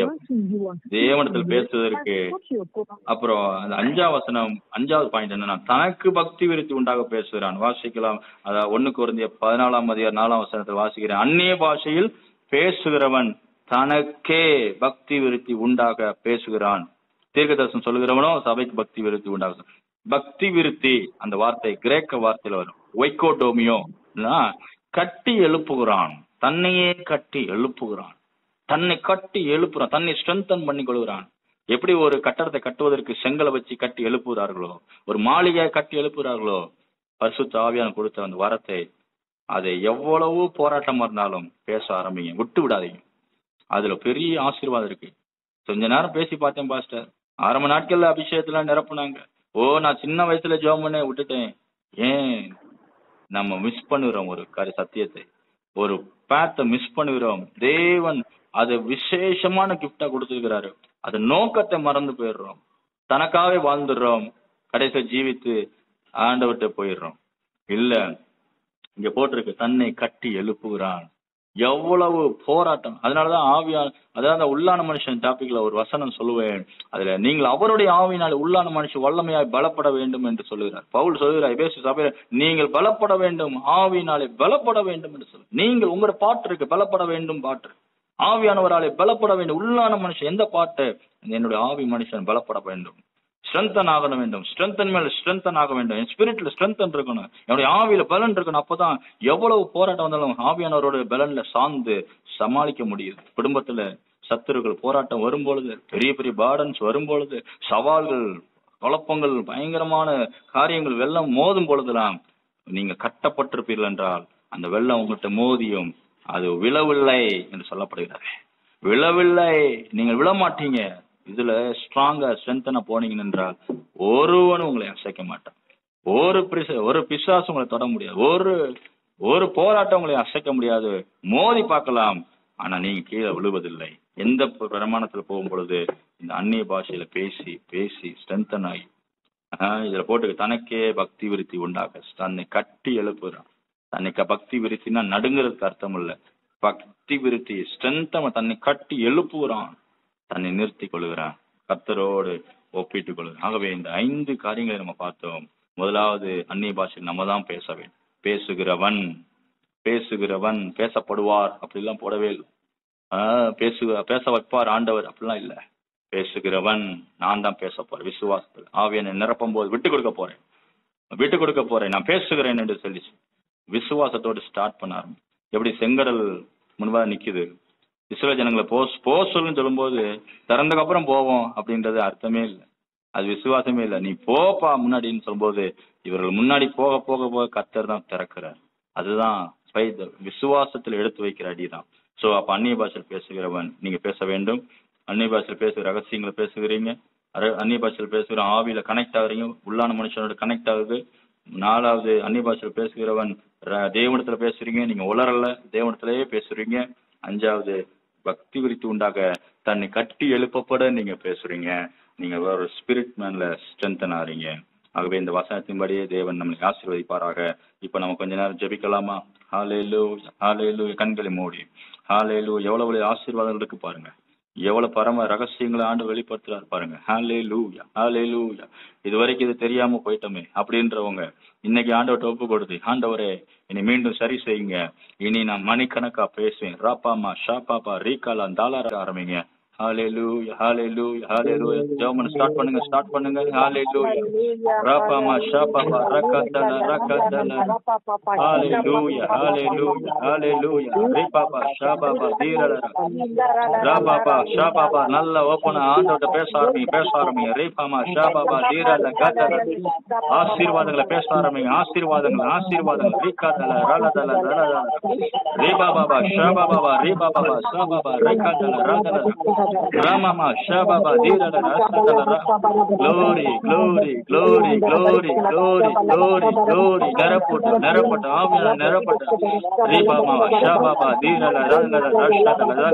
தேவனத்தில் பேசுவதற்கு அப்புறம் அந்த அஞ்சாவது வசனம், அஞ்சாவது பாயிண்ட் என்னன்னா, தனக்கு பக்தி விருத்தி உண்டாக பேசுகிறான். வாசிக்கலாம். அதாவது ஒண்ணு குறைந்த பதினாலாம் அதிகாரம் நாலாம் வசனத்தில் வாசிக்கிறேன். அந்நிய பாஷையில் பேசுகிறவன் தனக்கே பக்தி விருத்தி உண்டாக பேசுகிறான். தீர்க்கதரிசனம் சொல்லுகிறவனோ சபைக்கு பக்தி விருத்தி உண்டாக. பக்தி விருத்தி அந்த வார்த்தை கிரேக்க வார்த்தையில வரும், ஒய்கோடோமியோ, கட்டி எழுப்புகிறான், தன்னையே கட்டி எழுப்புகிறான், தன்னை கட்டி எழுப்புறான், தன்னை ஸ்ட்ரென்தன் பண்ணி கொள்கிறான். எப்படி ஒரு கட்டடத்தை கட்டுவதற்கு செங்கலை வச்சு கட்டி எழுப்புகிறார்களோ, ஒரு மாளிகையை கட்டி எழுப்புகிறார்களோ, பரிசுத்த ஆவியான கொடுத்த அந்த வரத்தை, அதை எவ்வளவு போராட்டமா இருந்தாலும் பேச ஆரம்பிங்க, விட்டு விடாதீங்க. அதுல பெரிய ஆசீர்வாதம் இருக்கு. கொஞ்ச நேரம் பேசி பார்த்தேன் பாஸ்டர், ஆரம்ப நாட்கள்ல அபிஷேகத்துல நிரப்புனாங்க. ஓ, நான் சின்ன வயசுல ஜெபம் பண்ண விட்டுட்டேன். ஏன் நம்ம மிஸ் பண்ணுகிறோம் ஒரு காரிய சத்தியத்தை, ஒரு பேத்தை மிஸ் பண்ணுகிறோம். தேவன் அதை விசேஷமான கிஃப்டா கொடுத்துருக்கிறாரு. அது நோக்கத்தை மறந்து போயிடுறோம், தனக்காகவே வாழ்ந்துடுறோம், கடைசி ஜீவித்து ஆண்டவர்கிட்ட போயிடுறோம். இல்ல, இங்க போட்டிருக்கு தன்னை கட்டி எழுப்புகிறான். எவ்வளவு போராட்டம்! அதனாலதான் ஆவியா, அதாவது உள்ளான மனுஷன் டாபிக்ல ஒரு வசனம் சொல்லுவேன். அதுல நீங்கள் அவருடைய ஆவியினால உள்ளான மனுஷன் வல்லமையாய் பலப்பட வேண்டும் என்று சொல்லுகிறார். பவுல் சொல்லுகிறார் எபேசு சபையில, நீங்கள் பலப்பட வேண்டும், ஆவியினாலே பலப்பட வேண்டும் என்று சொல்லு. நீங்கள் உங்களோட பாட்டு இருக்கு, பலப்பட வேண்டும் பாட்டு, ஆவியானவராலே பலப்பட வேண்டும். உள்ளான மனுஷன் எந்த பாட்டு? என்னுடைய ஆவி மனுஷன் பலப்பட வேண்டும், ஸ்ட்ரென்தன் ஆக வேண்டும், ஸ்ட்ரென்தன் மேல ஸ்ட்ரென்தன் ஆக வேண்டும், என் ஸ்பிரிட்ல ஸ்ட்ரென்தன் இருக்கணும், என்னுடைய ஆவியில பலன் இருக்கணும். அப்பதான் எவ்வளவு போராட்டம் வந்தாலும் ஆவியானவரோட பலன்ல சார்ந்து சமாளிக்க முடியுது. குடும்பத்துல சத்துருக்கள் போராட்டம் வரும்பொழுது, பெரிய பெரிய பார்டன்ஸ் வரும்பொழுது, சவால்கள், குழப்பங்கள், பயங்கரமான காரியங்கள், வெள்ளம் மோதும் பொழுதுலாம் நீங்க கட்டப்பட்டிருப்பீர்கள் என்றால் அந்த வெள்ளம் உங்கள்கிட்ட மோதியும் அது விழவில்லை என்று சொல்லப்படுகிறது. விழவில்லை, நீங்கள் விழமாட்டீங்க. இதுல ஸ்ட்ராங்கா ஸ்ட்ரென்த்தனா போனீங்க என்றால் ஒருவனும் உங்களை அசைக்க மாட்டான். ஒரு பிச ஒரு பிசாசு உங்களை தொட முடியாது, ஒரு ஒரு போராட்டம் உங்களை அசைக்க முடியாது. மோதி பார்க்கலாம், ஆனா நீங்க கீழே விழுவதில்லை. எந்த பிரமாணத்துல போகும் பொழுது இந்த அந்நிய பாஷையில பேசி பேசி ஸ்ட்ரென்தன் ஆகி, ஆஹ் இதுல போட்டு தனக்கே பக்தி விருத்தி உண்டாக தன்னை கட்டி எழுப்புறான். தன்னை பக்தி விருத்தினா நடுங்கிறதுக்கு அர்த்தம் இல்ல, பக்தி விருத்தி ஸ்ட்ரென்த், தன்னை கட்டி எழுப்புகிறான், தன்னை நிறுத்தி கொள்கிறான், கர்த்தரோடு ஒப்பிட்டுக் கொள்கிறான். ஆகவே இந்த ஐந்து காரியங்களை நம்ம பார்த்தோம். முதலாவது, அந்நிய பாஷையில் நம்ம தான் பேச வேண்டும். பேசுகிறவன் பேசுகிறவன் பேசப்படுவார் அப்படிலாம் போடவே இல்லை. ஆஹ் பேசு பேச வைப்பார் ஆண்டவர் அப்படிலாம் இல்லை. பேசுகிறவன் நான் தான் பேச போறேன். விசுவாசத்தில் ஆவியனை நிரப்பும் போது விட்டு கொடுக்க போறேன், விட்டு கொடுக்க போறேன், நான் பேசுகிறேன் என்று சொல்லி விசுவாசத்தோடு ஸ்டார்ட் பண்ண ஆரம்பி. எப்படி செங்கடல் முன்பாக நிக்குது, இஸ்ரேல் ஜனங்களை போஸ் போஸ் சொல்லுன்னு சொல்லும்போது திறந்ததுக்கு அப்புறம் போவோம் அப்படின்றது அர்த்தமே இல்லை, அது விசுவாசமே இல்லை. நீ போப்பா முன்னாடின்னு சொல்லும்போது இவர்கள் முன்னாடி போக போக போக கர்த்தர் தான் திறக்கிறார். அதுதான் விசுவாசத்தில் எடுத்து வைக்கிற அடிதான். சோ அப்ப அந்நிய பாஷையில் பேசுகிறவன் நீங்க பேச வேண்டும். அந்நிய பாஷையில் பேசுகிற ரகசியங்களை பேசுகிறீங்க, அந்நிய பாஷையில் பேசுகிற ஆவியில கனெக்ட் ஆகுறீங்க, உள்ளான மனுஷனோட கனெக்ட் ஆகுது. நாலாவது, அந்நிய பாஷையில் பேசுகிறவன் தேவனிடத்துல பேசுறீங்க, நீங்க உளரல, தேவனிடத்திலேயே பேசுறீங்க. அஞ்சாவது, பக்தி விருத்தி உண்டாக தன்னை கட்டி எழுப்பப்பட நீங்க பேசுறீங்க, நீங்க ஒரு ஸ்பிரிட் மேன்ல ஸ்ட்ரென்தன் ஆறீங்க. ஆகவே இந்த வசனத்தின்படியே தேவன் நம்மளை ஆசீர்வதிப்பாராக. இப்ப நம்ம கொஞ்ச நேரம் ஜெபிக்கலாமா? ஹல்லேலூயா, ஹல்லேலூயா. கண்களை மூடி ஹல்லேலூயா. எவ்வளவு ஆசீர்வாதங்கள் இருக்கு பாருங்க. எவ்வளவு பரம ரகசியங்களை ஆண்டு வெளிப்படுத்துறாரு பாருங்க. ஹல்லேலூயா, ஹல்லேலூயா. இது வரைக்கும் இது தெரியாம போயிட்டோமே அப்படின்றவங்க இன்னைக்கு ஆண்டவர்ட்ட ஒப்பு கொடுத்து, ஆண்டவரே இனி மீண்டும் சரி செய்யுங்க, இனி நான் மணிக்கணக்கா பேசுவேன், ராப்பாமா ஷாப்பாப்பா ரீகாலா தாளார ஆரம்பிங்க. ஹalleluya, hallelujah, hallelujah. ஜெபம் ஸ்டார்ட் பண்ணுங்க, ஸ்டார்ட் பண்ணுங்க. ஹalleluya. ராபாமா ஷாபாபா ரக்கதல ரக்கதல. ஹalleluya, hallelujah, hallelujah. ரீபாபா ஷாபாபா தீரல. ராபாபா ஷாபாபா நல்ல ஓபனா ஆண்டவர்ட்ட பேச ஆரம்பிங்க, பேச ஆரம்பிங்க. ரீபாமா ஷாபாபா தீரல கதல. ஆசீர்வாதங்களை பேச ஆரம்பிங்க, ஆசீர்வாதங்கள், ஆசீர்வாதங்கள். ரீகாதல ரலதல ரலதல. ரீபாபாபா ஷாபாபா ரீபாபாபா ஷாபாபா ரக்கதல ரலதல. Ramama Shababa Dirala Rasadala. Glory, glory, glory, glory, glory, glory, glory. Narapota, Narapota, Amina, Narapota. Ribama Shababa Dirala Radala Rasadala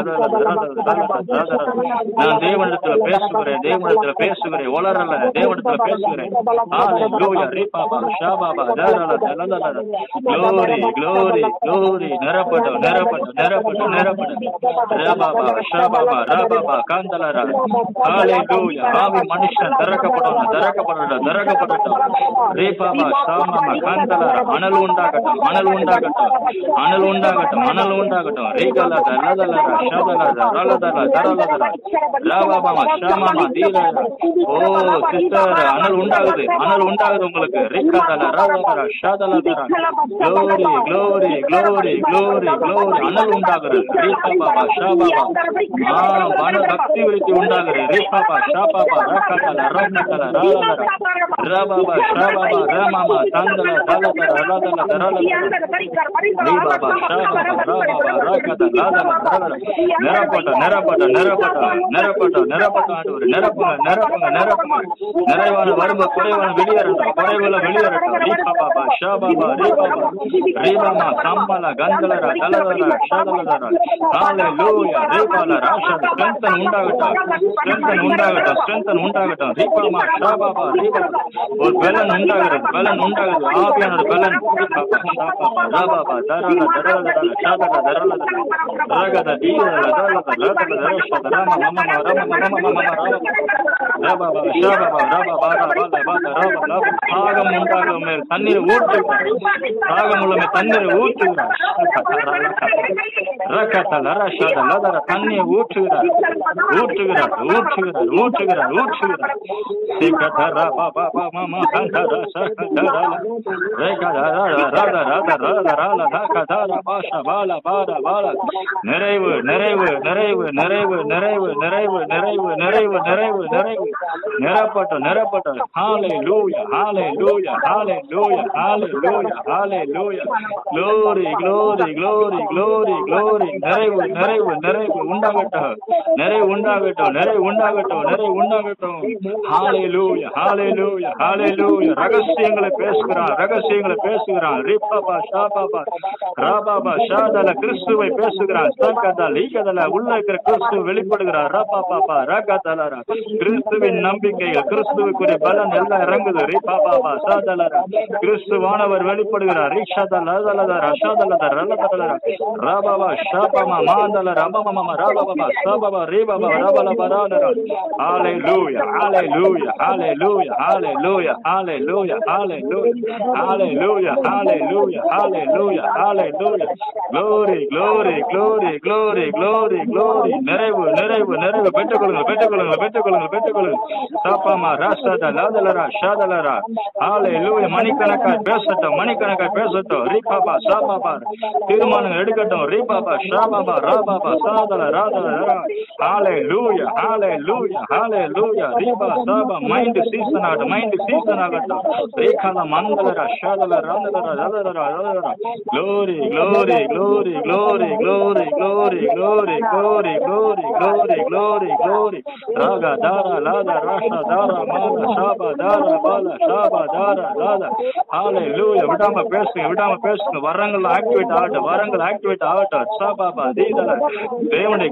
Radala. நான் தேவனிடத்துல பேசுகிறேன், தேவனிடத்துல பேசுகிறேன், வளரல தேவனிடத்துல பேசுகிறேன். ஹalleluya. ரிபாபா ஷாபாபா தரல தரல. glory, glory, glory. நிரப்பட்ட, நிரப்பட்ட, நிரப்பட்ட, நிரப்பட்ட. ரபாபா ஷாபாபா ரபாபா காந்தலரா. ஹalleluya. ஆவி மனுஷன் திறக்கப்படணும், திறக்கப்படணும், திறக்கப்படணும். ரிபாபா ஷாமாமா காந்தலரா. அனல் உண்டாகட்டும், அனல் உண்டாகட்டும், அனல் உண்டாகட்டும், அனல் உண்டாகட்டும். ரீகலா தரலலரா ஷாதலரா ரலதலா தரலதலா. ராபாபா ஷாமாமா தீரா. ஓ சிஸ்டர், அனல் உண்டாகுது, அனல் உண்டாகுது உங்களுக்கு. ரிகதல ரலதலா ஷாதலதரா. glory, glory, glory, glory, glory. அனல் உண்டாகுது. ரிபாபா ஷாபாபா. ஆ வன பக்தி விருத்தி உண்டாகுது. ரிபாபா ஷாபாபா ரகதல ரகதல ரலதலா. ராபாபா ஷாபாபா ராமாமா தந்தல தலதல ரலதல தரலதல. ரிபாபா ஷாபாபா ராபாபா ரகதல ரலதல. நிரப்பட்ட, நிரப்பட்ட, நிரப்பட்ட, நிரப்பட்ட, நிரப்பட்ட. ஆண்டவரே நிரப்புங்க, நிரப்புங்க, நிரப்புங்க. நிறைவான வரும்ப குறைவான வெளியேறட்டும், குறைவுல வெளியேறட்டும். ரீபாபா ஷாபாபா ரீபாபா ரீபாமா சம்பல கந்தலரா தலதலரா ஷாதலரா. ஹalleluya. ரீபால ராஷா ஸ்ட்ரெngthen உண்டாகட்டும், ஸ்ட்ரெngthen உண்டாகட்டும், ஸ்ட்ரெngthen உண்டாகட்டும். ரீபாமா ஷாபாபா ரீபாபா. ஒரு பலன் உண்டாகிறது, பலன் உண்டாகுது. ஆவியான பலன். ராபாபா தரல தரல தரல ஷாதல தரல ரகத தீரல தரல தரல தரல ஷாதல மம மம மம மம மம ராபாபா ஷாபாபா ராபாபா ராபாபா ராபாபா. தாகம் உண்டாகும் மேல் தண்ணீர் ஊற்றுகிறார், தாகம் உள்ள மேல் தண்ணீர் ஊற்றுகிறார். தண்ணீர் ஊற்றுகிறார், ஊற்றுகிறார், ஊற்றுகிறார், ஊற்றுகிறார், ஊற்றுகிறார். நிறைவு, நிறைவு, நிறைவு, நிறைவு, நிறைவு, நிறைவு, நிறைவு, நிறைவு, நிறைவு, நிறைவு. நிரப்பட்ட, நிரப்பட்ட. ஹalleluya, hallelujah, hallelujah, hallelujah, hallelujah. glory, glory, glory, glory, glory. நிறைவு, நிறைவு, நிறைவு உண்டாகட்டும், நிறைவு உண்டாகட்டும், நிறைவு உண்டாகட்டும், நிறைவு உண்டாகட்டும். ஹalleluya, hallelujah, hallelujah. ரகசியங்களை பேசுகிறான், ரகசியங்களை பேசுகிறான். ரிபாபா ஷாபாபா ராபாபா ஷாதல. கிறிஸ்துவை பேசுகிறான். சகதல லீகதல. உள்ள இருக்கிற கிறிஸ்து வெளிப்படுகிறார். ரபாபாபா ரகதலரா. கிறிஸ்துவின் நம்பிக்கையில் கிறிஸ்துவுக்குரிய பலன் எல்லாம் இறங்குது. ரிபாபாபா ஷாதலரா. கிறிஸ்துவானவர் வெளிப்படுகிறார். ரிஷாதல லதலதர ஷாதலதர லதலதர. ராபாபா ஷாபாமா மாந்தல ரபமம ராபாபா ஷாபாபா ரிபாபா ரபலபராதர. ஹalleluya, hallelujah, hallelujah, hallelujah, hallelujah, hallelujah, hallelujah, hallelujah, hallelujah, hallelujah. glory, glory, glory, glory, glory, glory. நிறைவு, நிறைவு, நிறைவு. பெற்றுக்கொள்ளுங்கள், பெற்றுக்கொள்ளுங்கள், பெற்றுக்கொள்ளுங்கள், பெற்றுக்கொள்ளுங்கள். சாப்பாமா ராசத லாதலரா ஷாதலரா. ஹalleluya. மணிக்கணக்காய் பேசட்டும், மணிக்கணக்காய் பேசட்டும். ரிபாபா ஷாபாபா. தீர்மானங்கள் எடுக்கட்டும். ரிபாபா ஷாபாபா ராபாபா சாதல ராதலரா. ஹalleluya, hallelujah, hallelujah. ரிபா சாபா மைண்ட் சீசன் ஆகட்டும், மைண்ட் சீசன் ஆகட்டும். ரேகால மந்தலரா ஷாதல ராதலரா ராதலரா ராதலரா. glory, glory, glory, glory, glory, glory, glory, glory, glory, glory, glory, glory. Raaga தாரா லாதா ராஷா தாரா மாலா ஷாபா தாரா பாலா ஷாபா தாரா லாதா. ஹalleluya. விடாம பேசுங்க, விடாம பேசுங்க. வரங்கள் ஆக்டிவேட் ஆகட்டும், வரங்கள் ஆக்டிவேட் ஆகட்டும். ஷாபாபா தீதல. தேவனுடைய கிஃப்ட்ஸ்,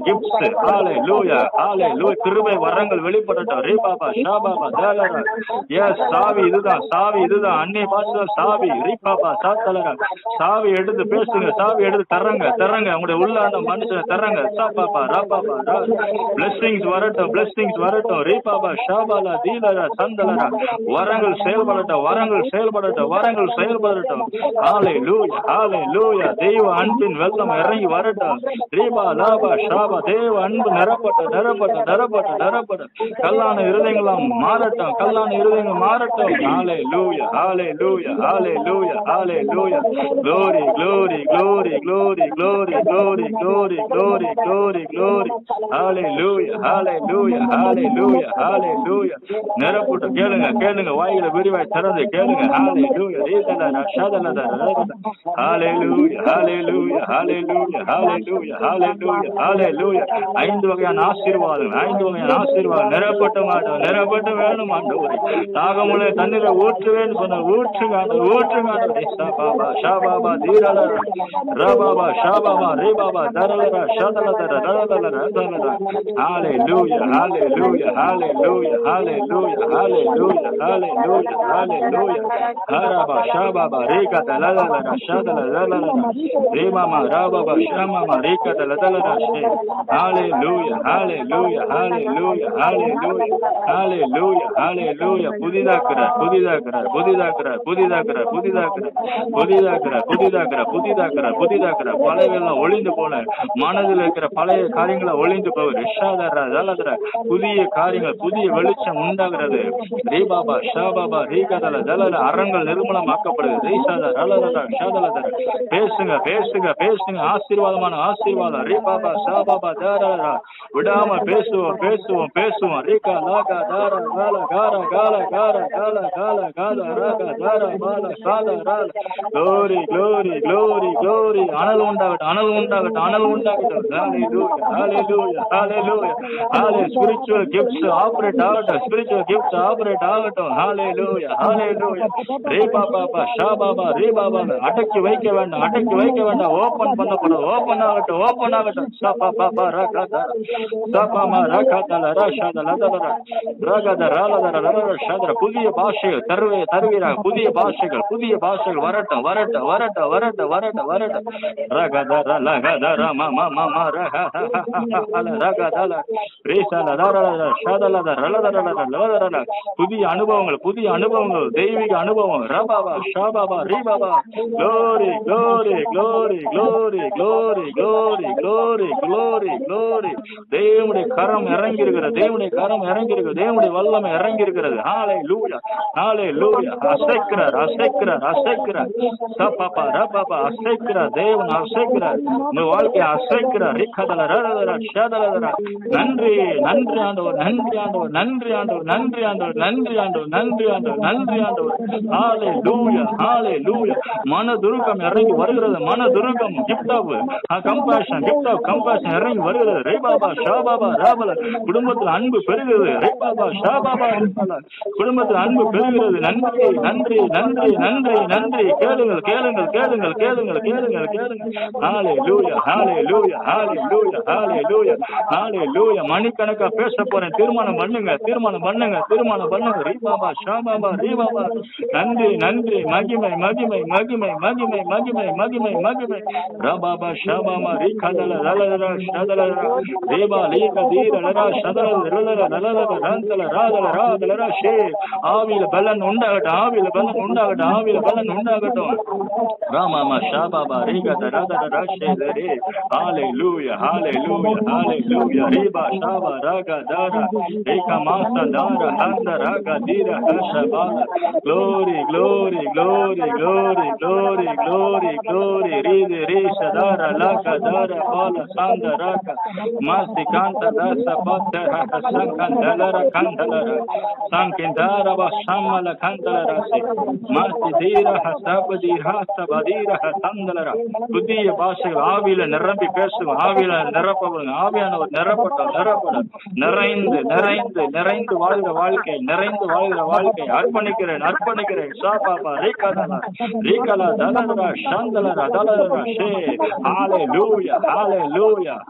ஹalleluya ஹalleluya கிருபை வரங்கள் வெளிப்படட்டும். ரே பாபா ஷா பாபா தலரா எஸ் சாவி இதுதான், சாவி இதுதான், அன்னை பாஷா சாவி. ரே பாபா சாத்தலரா சாவி எடுத்து பேசுங்க, சாவி எடுத்து தரங்க தரங்க உங்களுடைய உள்ள அந்த மனுஷனை தரங்க. சா பாபா ரா பாபா blessings வரட்டும், blessings வரட்டும். ரே பாபா ஷாபாலா தீலரா சந்தலரா வரங்கள் செயல்படட்டும், வரங்கள் செயல்படட்டும், வரங்கள் செயல்படட்டும். ஹalleluya ஹalleluya தெய்வ அன்பின் வெள்ளம் இறங்கி வரட்டும். ரீபா லாபா ஷாபா தேவ அன்பு நிரப்பட்ட நிரப்பட்ட நிரப்பட்ட நிரப்பட்ட கல்லான இருதயங்களும் மாறட்டும், கல்லான இருதயங்கள் மாறட்டும். ஹalleluya ஹalleluya ஹalleluya ஹalleluya glory glory glory glory glory glory glory glory glory glory hallelujah hallelujah hallelujah hallelujah நிரப்பட்ட கேளுங்க கேளுங்க வாய்களை விரிவாய் திறந்து கேளுங்க. hallelujah ரீதலரா ஷதலரா hallelujah hallelujah hallelujah hallelujah hallelujah hallelujah ஐந்து வகையான ஆசீர்வாதங்கள், ஐந்து வகையான ஆசீர்வாதம் நிரப்பட்ட மாட்டோம், நிரப்பட்ட வேணும் ஆண்டவரே. தாகமுள்ள தண்ணீரை ஊற்றுவேன்னு சொன்ன ஊற்றுங்க ஆண்டவரே, ஊற்றுங்க ஆண்டவரே. ஷாபாபா ஷாபாபா தீரலரா ரபாபா ஷாபாபா ரேபாபா தரலரா ஷதலரா ரலலரா ரலலரா hallelujah hallelujah hallelujah hallelujah hallelujah hallelujah hallelujah haraba shababa reka dalalala shadalalala remama rababa shamama reka dalalala she hallelujah hallelujah hallelujah hallelujah hallelujah hallelujah புதிதாக்குறார் புதிதாக்குறார் புதிதாக்குறார் புதிதாக்குறார் புதிதாக்குறார் புதிதாக்குறார் புதிதாக்குறார் புதிதாக்குறார் புதிதாக்குறார் பழையெல்லாம் ஒளிந்து போன மனதில் இருக்கிற பழைய காரியங்களை ஒளிந்து போகுது. புதிய காரியங்கள், புதிய வெளிச்சம் உண்டாகிறது. ரீபாபா ஷாபாபா ரீகதல தலல அறங்கள் நிர்மூலமாக்கப்படுது. பேசுங்க பேசுங்க பேசுங்க ஆசீர்வாதமான ஆசீர்வாதம். ரீபாபா ஷாபாபா தாரா விடாம பேசுவோம் பேசுவோம் பேசுவோம். ரீகா லாகா தாரா கால கார கால கார கால கால கால ராகா தாரா பால கால ரால glory glory glory glory அனல் உண்டாகட்டும் அனல் உண்டாகட்டும் அனல் உண்டாகட்டும். hallelujah hallelujah hallelujah spiritual gifts operate ஆகட்டும், spiritual gifts operate ஆகட்டும். hallelujah hallelujah ரே பாபா பா ஷா பாபா ரே பாபா அடக்கி வைக்க வேண்டாம், அடக்கி வைக்க வேண்டாம். ஓபன் பண்ணப்படும், ஓபன் ஆகட்டும், ஓபன் ஆகட்டும். சா பாபா பா ரகதா சா பாமா ரகதல ரஷதல தல ரகத ரலதர ரல ஷதர புதிய பாஷைகள் தருவே தருவீரா, புதிய பாஷைகள் புதிய பாஷைகள் வரட்டும் வரட்டும் வரட்டும் வரட்டும் வரட்டும் வரட்டும். ரகத ரலகத ரம மம ம ரஹ ரகதல ரேசல ரல ஷதல ரல புதிய அனுபவங்கள் புதிய அனுபவங்கள் தெய்வீக அனுபவம். ரபாபா ஷாபாபா ரீபாபா glory glory glory glory glory glory glory glory glory தேவனுடைய கரம் இறங்கி இருக்கிறது, தேவனுடைய கரம் இறங்கி இருக்கிறது, தேவனுடைய வல்லமை இறங்கி இருக்கிறது. ஹalleluya hallelujah அசைக்கிறார் அசைக்கிறார் அசைக்கிறார். சபாபா ரபாபா அசைக்கிறார், தேவன் அசைக்கிறார், உங்க வாழ்க்கையை அசைக்கிறார். ரிகதல ரலதர ஷதலதர நன்றி நன்றி ஆண்டவர் நன்றி ஆண்டவர் நன்றி ஆண்டவர் நன்றி ஆண்டவர் நன்றி ஆண்டவர் நன்றி ஆண்டவர் நன்றி ஆண்டவர். ஹalleluya hallelujah மன துருக்கம் இறங்கி வருகிறது, மன துருக்கம் gift of compassion gift of compassion இறங்கி வருகிறது. ரேபாபா ஷாபாபா ராபல குடும்பத்தில் அன்பு பெருகிறது. ரேபாபா ஷாபாபா குடும்பத்தில் அன்பு பெருகிறது. நன்றி நன்றி நன்றி நன்றி நன்றி. கேளுங்கள் கேளுங்கள் கேளுங்கள் கேளுங்கள் கேளுங்கள் கேளுங்கள். ஹalleluya hallelujah hallelujah hallelujah hallelujah மணிக்கணக்கா பேச போறேன். தீர்மானம் பண்ணுங்க தீர்மானம் பண்ணுங்க தீர்மானம் பண்ணுங்க. ரீபாபா ஷாபாபா ரீபாபா நன்றி நன்றி மகிமை மகிமை மகிமை மகிமை மகிமை மகிமை மகிமை. ரபாபா ஷாபாமா ரீகதல ரலதர ஷதல ரேபா லீக தீர லரா ஷதல ரலல ரலல ரந்தல ராதல ராதல ஷே ஆவில பலன் உண்டாகட்டும், ஆவில பலன் உண்டாகட்டும், ஆவில பலன் உண்டாகட்டும். ராமாமா ஷாபாபா ரீகத ரதர ரஷே ரே ஹalleluya hallelujah hallelujah ரீபா ஷாபா ராகா தாரா ரேகா மாசா தாரா ஹந்த ராகா தீர ஹஷபால glory glory glory glory glory glory glory ரீதே ரேஷ தாரா லாகா தாரா பால சாந்த ராகா மாசி காந்த தாச பத்தர சங்கந்தலர கந்தலர சங்கந்தர வஷமல கந்தலர மாசி தீர ஹசபதி ஹசபதீர ஹந்தலர. புதிய பாஷைகள் ஆவியில நிரம்பி பேசும், ஆவியில நிரப்பப்படுங்க. ஆவியானவர் நிரப்பட்டும் நிரப்படும். நிறைந்து நிறைந்து நிறைந்து வாழ்கிற வாழ்க்கை நிறைந்து வாழ்கிற வாழ்க்கை அர்ப்பணிக்கிறேன் அர்ப்பணிக்கிறேன். ஷாபாபா ரீகதலா ரீகலா தலதரா ஷந்தலரா தலதரா ஷே ஹalleluya hallelujah hallelujah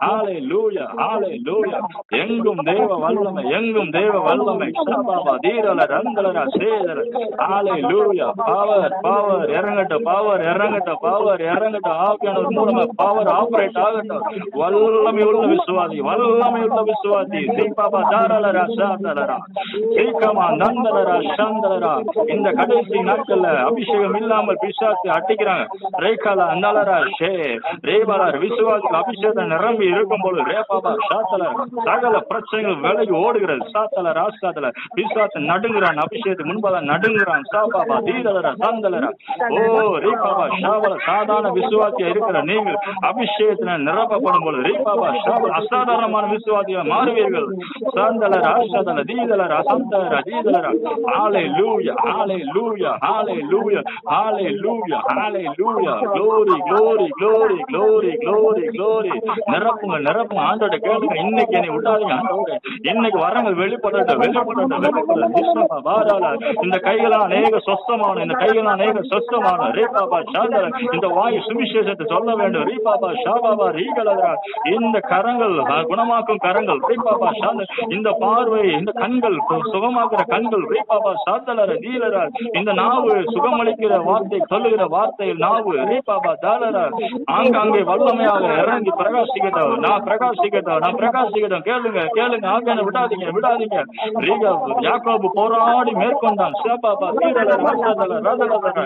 ஹalleluya ஹalleluya எங்கும் தேவ வல்லமை எங்கும் தேவ வல்லமை சபாபா தீரல ரந்தலரா சேதல ஹalleluya பவர் பவர் இறங்கட்டும் பவர் இறங்கட்டும் பவர் இறங்கட்டும் ஆவியானவர் மூலமா பவர் ஆபரேட் ஆகட்டும் வல்லமை உள்ள விசுவாசி வல்லமை உள்ள விசுவாசி சீபாபா தாரலரா சாதலரா சீகமா நந்தலரா சந்தலரா இந்த கடைசி நாட்கள்ல அபிஷேகம் இல்லாமல் பிசாசு அட்டிக்கிறாங்க ரேகாலா அந்தலரா ஷே ரேபாலர் விசுவாசிகள் அபிஷேகம் நிரம்பி இருக்கும் போது ரேபாபா சாத்தல சகல பிரச்சனைகள் விலகி ஓடுகிறது சாத்தல ராசாதல பிசாசு நடுங்குறான் அபிஷேகத்துக்கு முன்பாக நடுங்குறான் சாபாபா தீரலரா சந்தலரா ஓ ரேபாபா ஷாவல சாதாரண விசுவாசியா இருக்கிற நீங்கள் அபிஷேகத்தின நிரப்பப்படும் போது ரேபாபா ஷாவல அசாதாரணமான விசுவாசியா மாறுவீர்கள் சந்தலரா ராசாதல தீதலரா சந்தலரா தீதலரா ஹalleluya hallelujah hallelujah hallelujah hallelujah glory glory glory glory glory glory நிரப்புங்க நிரப்புங்க ஆண்டோட கேளுங்க இன்னைக்கு என்னை விடாதீங்க ஆண்டவரே இன்னைக்கு வரங்க வெளிப்படட்ட வெளிப்படட்ட வெளிப்பட பாராள இந்த கைகளால் அநேக சொஸ்தமான இந்த கைகளால் அநேக சொஸ்தமான ரேபாபா சாந்தல இந்த வாய் சுவிசேஷத்தை சொல்ல வேண்டும் ரீபாபா ஷாபாபா ரீகலரா இந்த கரங்கள் குணமாக்கும் கரங்கள் ரீபாபா சாந்த இந்த பார்வை இந்த கண்கள் சுகமாக்குற கண்கள் ரீபாபா சாந்தலர தீலரா இந்த நாவு சுகமளிக்கிற வார்த்தை சொல்லுகிற வார்த்தை நாவு ரீபாபா தாலரா ஆங்காங்கே வல்லமையாக இறங்கி பிரகாசிக்கட்டும் நான் பிரகாசிக்கட்டும் நான் பிரகாசிக்கட்டும் கேளுங்க கேளுங்க ஆகான விடாதீங்க விடாதீங்க ரீகா யாக்கோபு போராடி மேற்கொண்டான் சேபாபா தீரல ராஜதல ராஜதல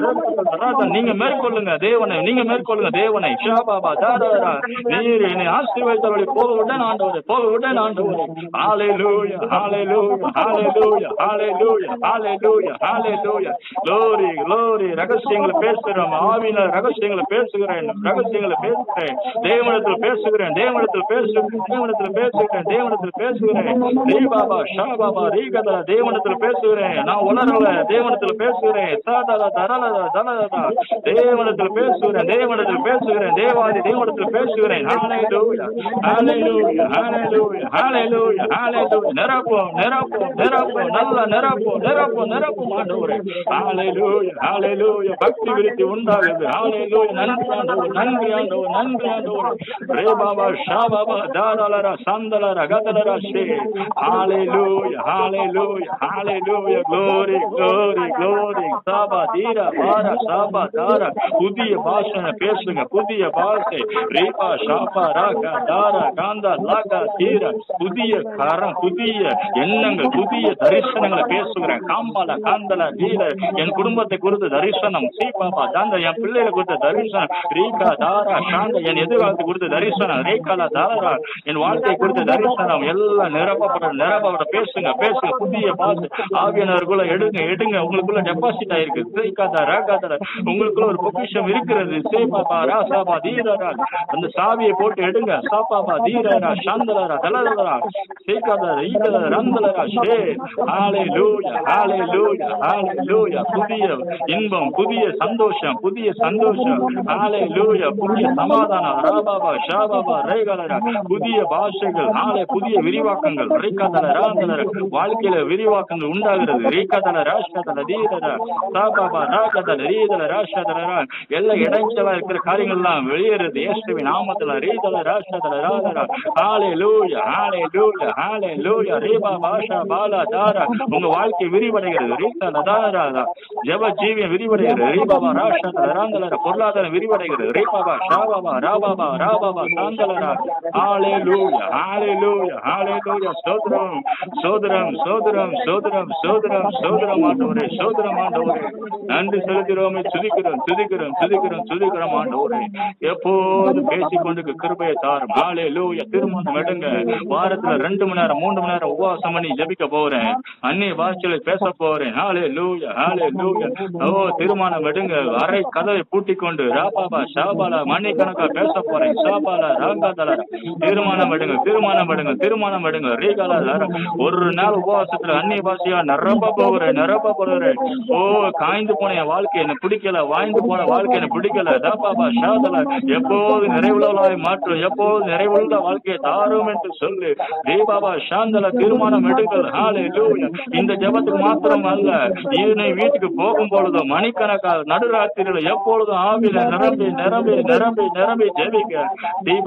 ராஜா நீங்க மேற்கொள்ளுங்க தேவனை நீங்க மேற்கொள்ளுங்க தேவனை ஷாபாபா தாரா நீர் என்னை ஆசீர்வதித்தவரை போக விட்டேன் ஆண்டவரே போக விட்டேன் ஆண்டவரே ஹalleluya hallelujah hallelujah hallelujah hallelujah hallelujah glory glory ரகசியங்களை பேசுறோம் ஆவியில ரகசியங்களை பேசுகிறேன் ரகசியங்களை பேசுகிறேன் தேவனிடத்தில் பேசுகிறேன் தேவனிடத்தில் பேசுகிறேன் தேவனிடத்தில் பேசுகிறேன் தேவனிடத்தில் பேசுகிறேன் ரீபாபா ஷாபாபா ரீகதா தேவனிடத்தில் பேசுகிறேன் நான் உணரல தேவனிடத்தில் பேசுகிறேன் சாதல தரல தலதா தேவனிடத்தில் பேசுகிறேன் தேவனிடத்தில் பேசுகிறேன் தேவாதி தேவனிடத்தில் பேசுகிறேன் ஹalleluya hallelujah hallelujah hallelujah hallelujah நிரப்போம் நிரப்போம் நிரப்போம் நல்ல நிரப்போம் நிரப்போம் நிரப்போம் ஆண்டவரே ஹalleluya hallelujah பக்தி விருத்தி உண்டாகுது ஹalleluya நன்றி ஆண்டவரே நன்றி ஆண்டவரே நன்றி ஆண்டவரே ரேபாபா ஷாபாபா தாரலரா சந்தலரா கதலரா ஷே hallelujah hallelujah hallelujah glory glory glory சாபா தீரா பாரா சாபா தாரா புதிய பாஷை பேசுங்க புதிய பாஷை ரேபா ஷாபா ராகா தாரா காந்தா லாகா தீரா புதிய கரம் புதிய எண்ணங்கள் புதிய தரிசனங்களை பேசுகிறேன் காம்பால காந்தல தீர என் குடும்பத்தை குறித்த தரிசனம் சீபாபா தாந்த என் பிள்ளைகளை குறித்த தரிசனம் ரீகா தாரா சாந்த என் எதிர்காலத்தை குறித்த தரிசனம் ரேகாலா தாரா என் வாழ்க்கை குறித்த தரிசனம் எல்லாம் நிரப்பப்பட நிரப்பப்பட பேசுங்க பேசுங்க புதிய பாசு ஆவியானவர்குள்ள எடுங்க எடுங்க உங்களுக்குள்ள டெபாசிட் ஆயிருக்கு ரீகாதா ராகாதா உங்களுக்குள்ள ஒரு பொக்கிஷம் இருக்கிறது சேபாபா ராசாபா தீரரா அந்த சாவியை போட்டு எடுங்க சாபாபா தீரரா சாந்தலரா தலதலரா சேகாதா ரீகதா ரந்தலரா ஷே ஹalleluya hallelujah hallelujah புதிய இன்பம் புதிய சந்தோஷம் புதிய சந்தோஷம் ஹalleluya புதிய சமாதானம் ராபாபா ஷாபாபா ரேகலரா புதிய பாஷைகள் ஹாலே புதிய விரிவாக்கங்கள் ரீகதல ராந்தலரா வாழ்க்கையில விரிவாக்கங்கள் உண்டாகிறது ரீகதல ராஷ்கதல தீரரா சாபாபா ராகதல ரீதல ராஷதலரா எல்லா இடைஞ்சலா இருக்கிற காரியங்கள் எல்லாம் வெளியேறது இயேசுவின் நாமத்துல ரீதல ராஷதல ராதரா ஹalleluya hallelujah hallelujah ரேபா பாஷா பாலா தாரா உங்க வாழ்க்கை விரிவடைகிறது ரீதல தாரா ஜெப ஜீவியம் விரிவடைகிறது ரீபாபா ராஷதல ராந்தலரா பொருளாதாரம் விரிவடைகிறது ரீபாபா ஷாபாபா ராபாபா ராபாபா சாந்தலரா ஹalleluya hallelujah hallelujah சோதரம் சோதரம் சோதரம் சோதரம் சோதரம் சோதரம் ஆண்டவரே சோதரம் ஆண்டவரே நன்றி செலுத்துகிறோம் துதிக்கிறோம் துதிக்கிறோம் துதிக்கிறோம் துதிக்கிறோம் ஆண்டவரே எப்போது பேசிக்கொண்டு கிருபையை தாரும் ஹalleluya திருமணம் எடுங்க வாரத்துல ரெண்டு மணி நேரம் மூன்று மணி நேரம் உபவாசம் பண்ணி ஜெபிக்க போறேன் அந்நிய பாஷையில பேச போறேன் ஹalleluya hallelujah ஓ திருமணம் எடுங்க அரை கதவை பூட்டி கொண்டு ராபாபா ஷாபாலா மணிக்கணக்கா பேச போறேன் ஷாபாலா ராகாதலா திருமணம் எடுங்க திருமணம் எடுங்க திருமணம் எடுங்க ரீகாலா ஒரு நாள் உபவாசத்துல அந்நிய பாஷையா நிரப்ப போகிறேன் நிரப்ப போகிறேன் ஓ காய்ந்து போன என் வாழ்க்கை என்ன பிடிக்கல வாய்ந்து போன வாழ்க்கை என்ன பிடிக்கல ராபாபா ஷாபாலா எப்போது நிறைவுள்ளவளாய் மாற்றும் எப்போது நிறைவுள்ள வாழ்க்கையை தாரும் என்று சொல்லு ரேபாபா சாந்தல திருமணம் எடுங்கள் ஹalleluya இந்த ஜெபத்துக்கு மாத்திரம் அல்ல நீ வீட்டுக்கு போகும் பொழுதும் மணிக்கணக்காக நடுராத்திரியில எப்பொழுதும் ஆவியில நிரம்பி நிரம்பி நிரம்பி நிரம்பி ஜெபிக்க தீபா ராபா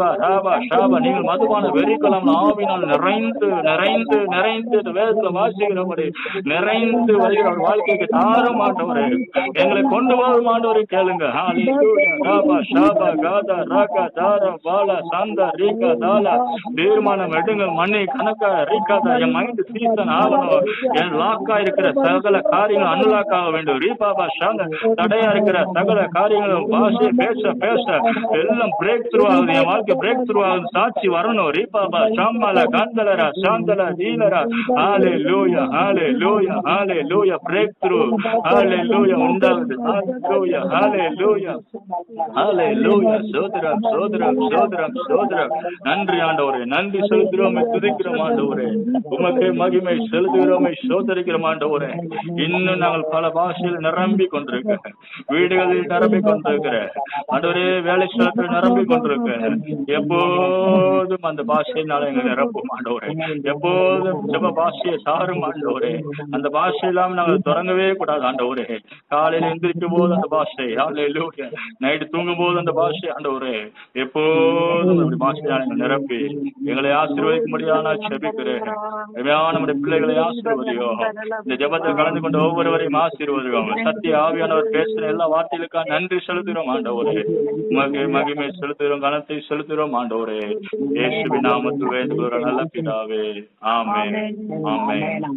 ராபா ஷாபா. நீங்கள் மதுவான வெறிக்கலாம் ஆவினால் நிறைந்து நிறைந்து நிறைந்து இந்த வேதத்துல வாசிக்கிறவரே, நிறைந்து வருகிற வாழ்க்கைக்கு தாரும் ஆண்டவரே, எங்களை கொண்டு வரும் ஆண்டவரை கேளுங்க. ஹalleluya. ராபா ஷாபா காதா ராகா தாரா பாலா சாந்தா ரீகா தாலா. தீர்மானம் எடுங்க மண்ணை கணக்கா ரீகாதா. என் மைண்ட் சீசன் ஆகணும். என் லாக்கா இருக்கிற சகல காரியங்கள் அன்லாக் ஆக வேண்டும். ரீபாபா ஷாந்த. தடையா இருக்கிற சகல காரியங்களும் பாஷை பேச பேச எல்லாம் பிரேக் த்ரூ ஆகுது. என் வாழ்க்கை பிரேக் த்ரூ ஆகுது. சாட்சி வரணும். ரீபாபா ஷாமலா காந்தலரா சாந்தலா தீலரா. Hallelujah hallelujah hallelujah. Breakthrough hallelujah உண்டாகுது. ஹalleluya ஹalleluya ஹalleluya. சோதரம் சோதரம் சோதரம் சோதரம். நன்றி ஆண்டவரே, நன்றி செலுத்துகிறோம், துதிக்கிறோம் ஆண்டவரே. உமக்கு மகிமை செலுத்துகிறோம், சோதரிக்கிறோம் ஆண்டவரே. இன்னும் நாங்கள் பல பாஷையில் நிரம்பி கொண்டிருக்க, வீடுகளில் நிரம்பி கொண்டிருக்கிற ஆண்டவரே, வேலை ஸ்தலத்தில் நிரம்பி கொண்டிருக்க, எப்போதும் அந்த பாஷையினால எங்களை நிரப்பும் ஆண்டவரே. எப்போதும் ஜெப பாஷையை சாரும் ஆண்டவரே. அந்த பாஷை இல்லாம நாங்கள் தொடங்கவே கூடாது ஆண்டவரே. காலையில எந்திரிக்கும் போது அந்த பாஷை, ஹalleluya. நைட்டு தூங்கும் போது அந்த பாஷை ஆண்டவரே. எப்போதும் அப்படி பாஷையால் எங்களை நிரப்பி எங்களை ஆசீர்வதிக்கும்படியான ஜெபிக்கிறேன். நம்முடைய பிள்ளைகளை ஆசீர்வதியோ. இந்த ஜெபத்தில் கலந்து கொண்ட ஒவ்வொருவரையும் ஆசீர்வதியோம். சத்திய ஆவியானவர் பேசுற எல்லா வார்த்தைகளுக்காக நன்றி செலுத்துகிறோம் ஆண்டவரே. மகிமை மகிமை செலுத்துகிறோம், கனத்தை செலுத்துகிறோம் ஆண்டவரே. இயேசுவின் நாமத்தில் வேண்டுகிற நல்ல பிதாவே. ஆமென் ஆமென்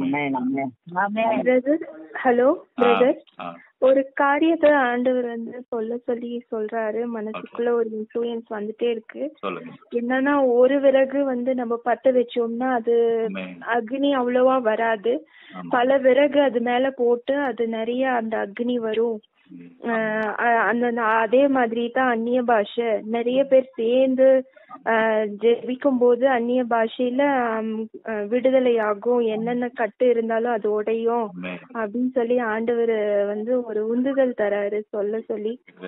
ஆமென். ஹலோ பிரதர், ஒரு காரியத்தை ஆண்டவர் வந்து சொல்ல சொல்லி சொல்றாரு. மனசுக்குள்ள ஒரு இன்ஃப்ளூயன்ஸ் வந்துட்டே இருக்கு. என்னன்னா, ஒரு விறகு வந்து நம்ம பத்த வச்சோம்னா அது அக்னி அவ்வளவா வராது. பல விறகு அது மேல போட்டு அது நிறைய அந்த அக்னி வரும். அந்த அதே மாதிரி தான் அந்நிய பாஷை. நிறைய பேர் சேர்ந்து ஜெபிக்கும் போது அந்நிய பாஷையில விடுதலை ஆகும். என்னென்ன கட்டு இருந்தாலும் அது உடையும் அப்படின்னு சொல்லி ஆண்டவர் வந்து ஒரு உந்துதல் தராரு சொல்ல சொல்லி.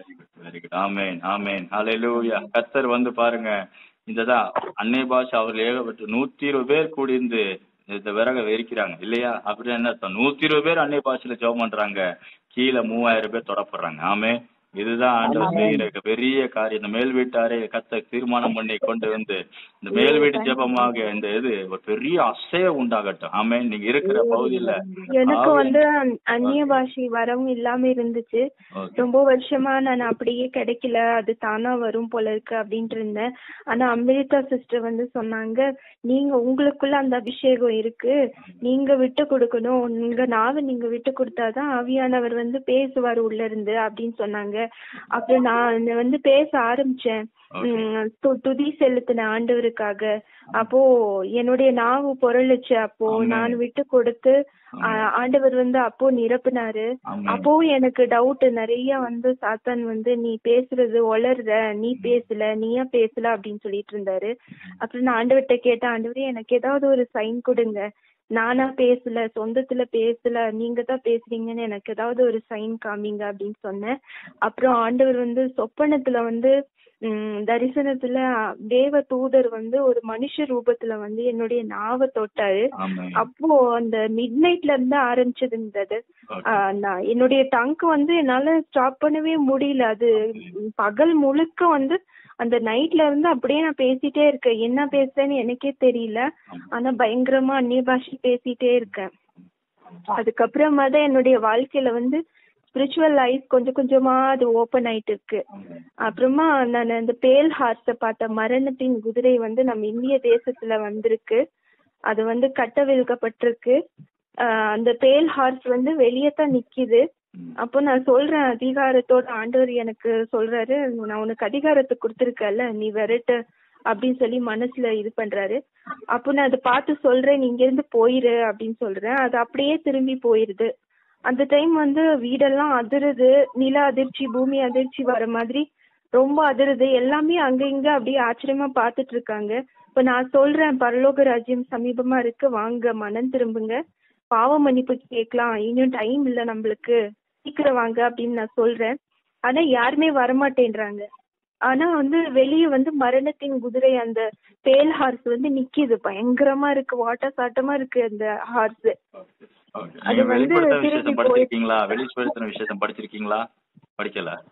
ஆமென் ஆமென் ஹalleluya. கர்த்தர் வந்து பாருங்க, இந்ததான் அந்நிய பாஷை அவர்கள் ஏகப்பட்டு நூத்தி இருபது பேர் கூடியிருந்து இந்த விறக வெறிக்கிறாங்க இல்லையா? அப்படின்னு என்ன அர்த்தம்? நூத்தி இருபது பேர் அந்நிய பாஷையில ஜெபம் பண்றாங்க, கீழே மூவாயிரம் பேர் தொடப்படுறாங்க. ஆமே, இதுதான் ஆண்டவர் செய்கிற பெரிய காரியம். இந்த மேல் வீட்டாரே கத்த தீர்மானம் பண்ணி கொண்டு வந்து இந்த மேல் வீட்டு ஜெபமாக இந்த இது ஒரு பெரிய அசைய உண்டாகட்டும். ஆமே, நீங்க இருக்கிற பகுதியில எனக்கு வந்து அந்நிய பாஷை வரவும் இல்லாம இருந்துச்சு. ரொம்ப வருஷமா நான் அப்படியே கிடைக்கல, அது தானா வரும் போல இருக்கு அப்படின்ட்டு இருந்தேன். ஆனா அமிர்தா சிஸ்டர் வந்து சொன்னாங்க, நீங்க உங்களுக்குள்ள அந்த அபிஷேகம் இருக்கு, நீங்க விட்டு கொடுக்கணும், உங்க நாவை நீங்க விட்டு கொடுத்தாதான் ஆவியானவர் வந்து பேசுவார் உள்ள இருந்து அப்படின்னு சொன்னாங்க. அப்புறம் நான் வந்து பேச ஆரம்பிச்சேன், துதி செலுத்தின ஆண்டவருக்காக. அப்போ என்னுடைய நாவு பொருளுச்சு. அப்போ நான் விட்டு கொடுத்து ஆண்டவர் வந்து அப்போ நிரப்புனாரு. அப்போ எனக்கு டவுட் நிறைய வந்து, சாத்தான் வந்து நீ பேசுறது வளர்ற, நீ பேசல, நீயா பேசல அப்படின்னு சொல்லிட்டு இருந்தாரு. அப்புறம் நான் ஆண்டவர்கிட்ட கேட்டேன், ஆண்டவரே எனக்கு ஏதாவது ஒரு சைன் கொடுங்க, நானா பேசல, சொந்தத்துல பேசல, நீங்க தான் பேசுறீங்கன்னு எனக்கு ஏதாவது ஒரு சைன் காமிங்க அப்படின்னு சொன்னேன். அப்புறம் ஆண்டவர் வந்து சொப்பனத்துல வந்து உம் தரிசனத்துல தேவ தூதர் வந்து ஒரு மனுஷ ரூபத்துல வந்து என்னுடைய நாவை தொட்டாரு. அப்போ அந்த மிட் நைட்ல இருந்து ஆரம்பிச்சதுன்றது ஆஹ் என்னுடைய டங்க் வந்து என்னால ஸ்டாப் பண்ணவே முடியல. அது பகல் முழுக்க வந்து அந்த நைட்ல இருந்து அப்படியே நான் பேசிட்டே இருக்கேன். என்ன பேசுறேன்னு எனக்கே தெரியல, ஆனா பயங்கரமா அந்நிய பாஷை பேசிட்டே இருக்கேன். அதுக்கப்புறமா தான் என்னுடைய வாழ்க்கையில வந்து ஸ்பிரிச்சுவல் லைஃப் கொஞ்சம் கொஞ்சமா அது ஓப்பன் ஆயிட்டு இருக்கு. அப்புறமா நான் அந்த பேல் ஹார்ஸ பார்த்த மரணத்தின் குதிரை வந்து நம்ம இந்திய தேசத்துல வந்திருக்கு. அது வந்து கட்டவிழ்க்கப்பட்டிருக்கு. ஆஹ் அந்த பேல் ஹார்ஸ் வந்து வெளியே தான் நிக்குது. அப்போ நான் சொல்றேன், அதிகாரத்தோட ஆண்டவர் எனக்கு சொல்றாரு, நான் உனக்கு அதிகாரத்தை கொடுத்துருக்கல, நீ விரட்டு அப்படின்னு சொல்லி மனசுல இது பண்றாரு. அப்போ நான் அதை பார்த்து சொல்றேன், நீ இங்க இருந்து போயிரு அப்படின்னு சொல்றேன். அது அப்படியே திரும்பி போயிருது. அந்த டைம் வந்து வீடெல்லாம் அதிருது, நில அதிர்ச்சி, பூமி அதிர்ச்சி வர மாதிரி ரொம்ப அதிருது. எல்லாமே அங்க இங்க அப்படியே ஆச்சரியமா பாத்துட்டு இருக்காங்க. இப்ப நான் சொல்றேன், பரலோக ராஜ்யம் சமீபமா இருக்கு, வாங்க மனம் திரும்புங்க, பாவ மன்னிப்பு கேட்கலாம், இன்னும் டைம் இல்ல நம்மளுக்கு, சீக்கிரம் வாங்க அப்படின்னு நான் சொல்றேன். ஆனா யாருமே வரமாட்டேன்றாங்க. ஆனா வந்து வெளியே வந்து மரணத்தின் குதிரை அந்த பேல் ஹார்ஸ் வந்து நிக்கிது. பயங்கரமா இருக்கு, வாட்ட சாட்டமா இருக்கு அந்த ஹார்ஸ். அது வந்து வெளிப்படுத்தின விஷயம் படிச்சிருக்கீங்களா? படிக்கல.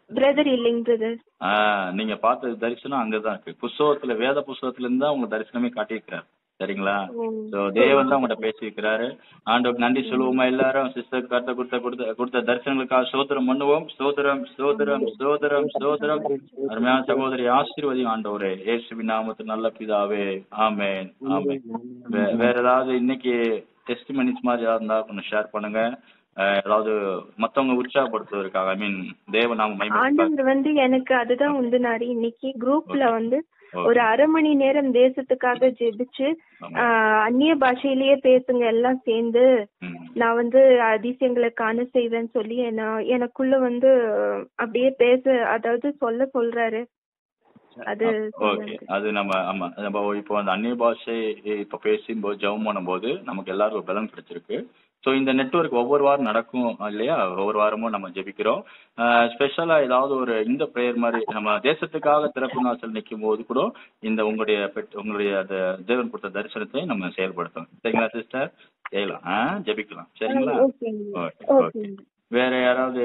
பிரதர் இல்லைங்க பிரதர். ஆஹ் நீங்க பார்த்த தரிசனம் அங்கதான் இருக்கு. புஸ்தகத்துல, வேத புஸ்தகத்துல இருந்து தான் உங்க தரிசனமே காட்டியிருக்கிறார். சரிங்களா? சோ தேவன் தான் உங்கள்கிட்ட பேசியிருக்கிறாரு. ஆண்டவருக்கு நன்றி சொல்லுவோமா எல்லாரும்? சிஸ்டர் கருத்தை கொடுத்த கொடுத்த கொடுத்த தரிசனங்களுக்காக சோதரம் பண்ணுவோம். சோதரம் சோதரம் சோதரம் சோதரம். அருமையான சகோதரி ஆசீர்வதியும் ஆண்டவரே, இயேசுவின் நாமத்தில் நல்ல பிதாவே, ஆமென் ஆமென். வேற ஏதாவது இன்னைக்கு டெஸ்டிமனிஸ் மாதிரி ஏதாவது இருந்தா கொஞ்சம் ஷேர் பண்ணுங்க. அதாவது மத்தவங்க உற்சாகப்படுத்துவதற்காக, ஐ மீன் தேவ நாம மகிமை. ஆண்டவர் வந்து எனக்கு அதுதான் உண்டுனாரு. இன்னைக்கு குரூப்ல வந்து ஒரு அரை மணி நேரம் தேசத்துக்காக ஜெபிச்சு அந்நிய பாஷையிலேயே பேசுங்க எல்லாம் சேர்ந்து, நான் வந்து அதிசயங்களை காண செய்வேன்னு சொல்லி என்ன எனக்குள்ள வந்து அப்படியே பேச, அதாவது சொல்ல சொல்றாரு. அது ஓகே, அது நம்ம ஆமா நம்ம இப்போ அந்த அந்நிய பாஷை இப்ப பேசும்போது ஜெபம் பண்ணும்போது நமக்கு எல்லாரும் ஒரு பலன் கிடைச்சிருக்கு. ஸோ இந்த நெட்வொர்க் ஒவ்வொரு வாரம் நடக்கும் இல்லையா? ஒவ்வொரு வாரமும் நம்ம ஜெபிக்கிறோம். ஸ்பெஷலா ஏதாவது ஒரு இந்த ப்ரேயர் மாதிரி நம்ம தேசத்துக்காக திறப்பு நாசல் நிற்கும் போது கூட இந்த உங்களுடைய பெட் உங்களுடைய அந்த தேவன் கொடுத்த தரிசனத்தை நம்ம செயல்படுத்தலாம். சரிங்களா சிஸ்டர்? செய்யலாம், ஆ ஜெபிக்கலாம். சரிங்களா? Okay okay. வேற யாராவது?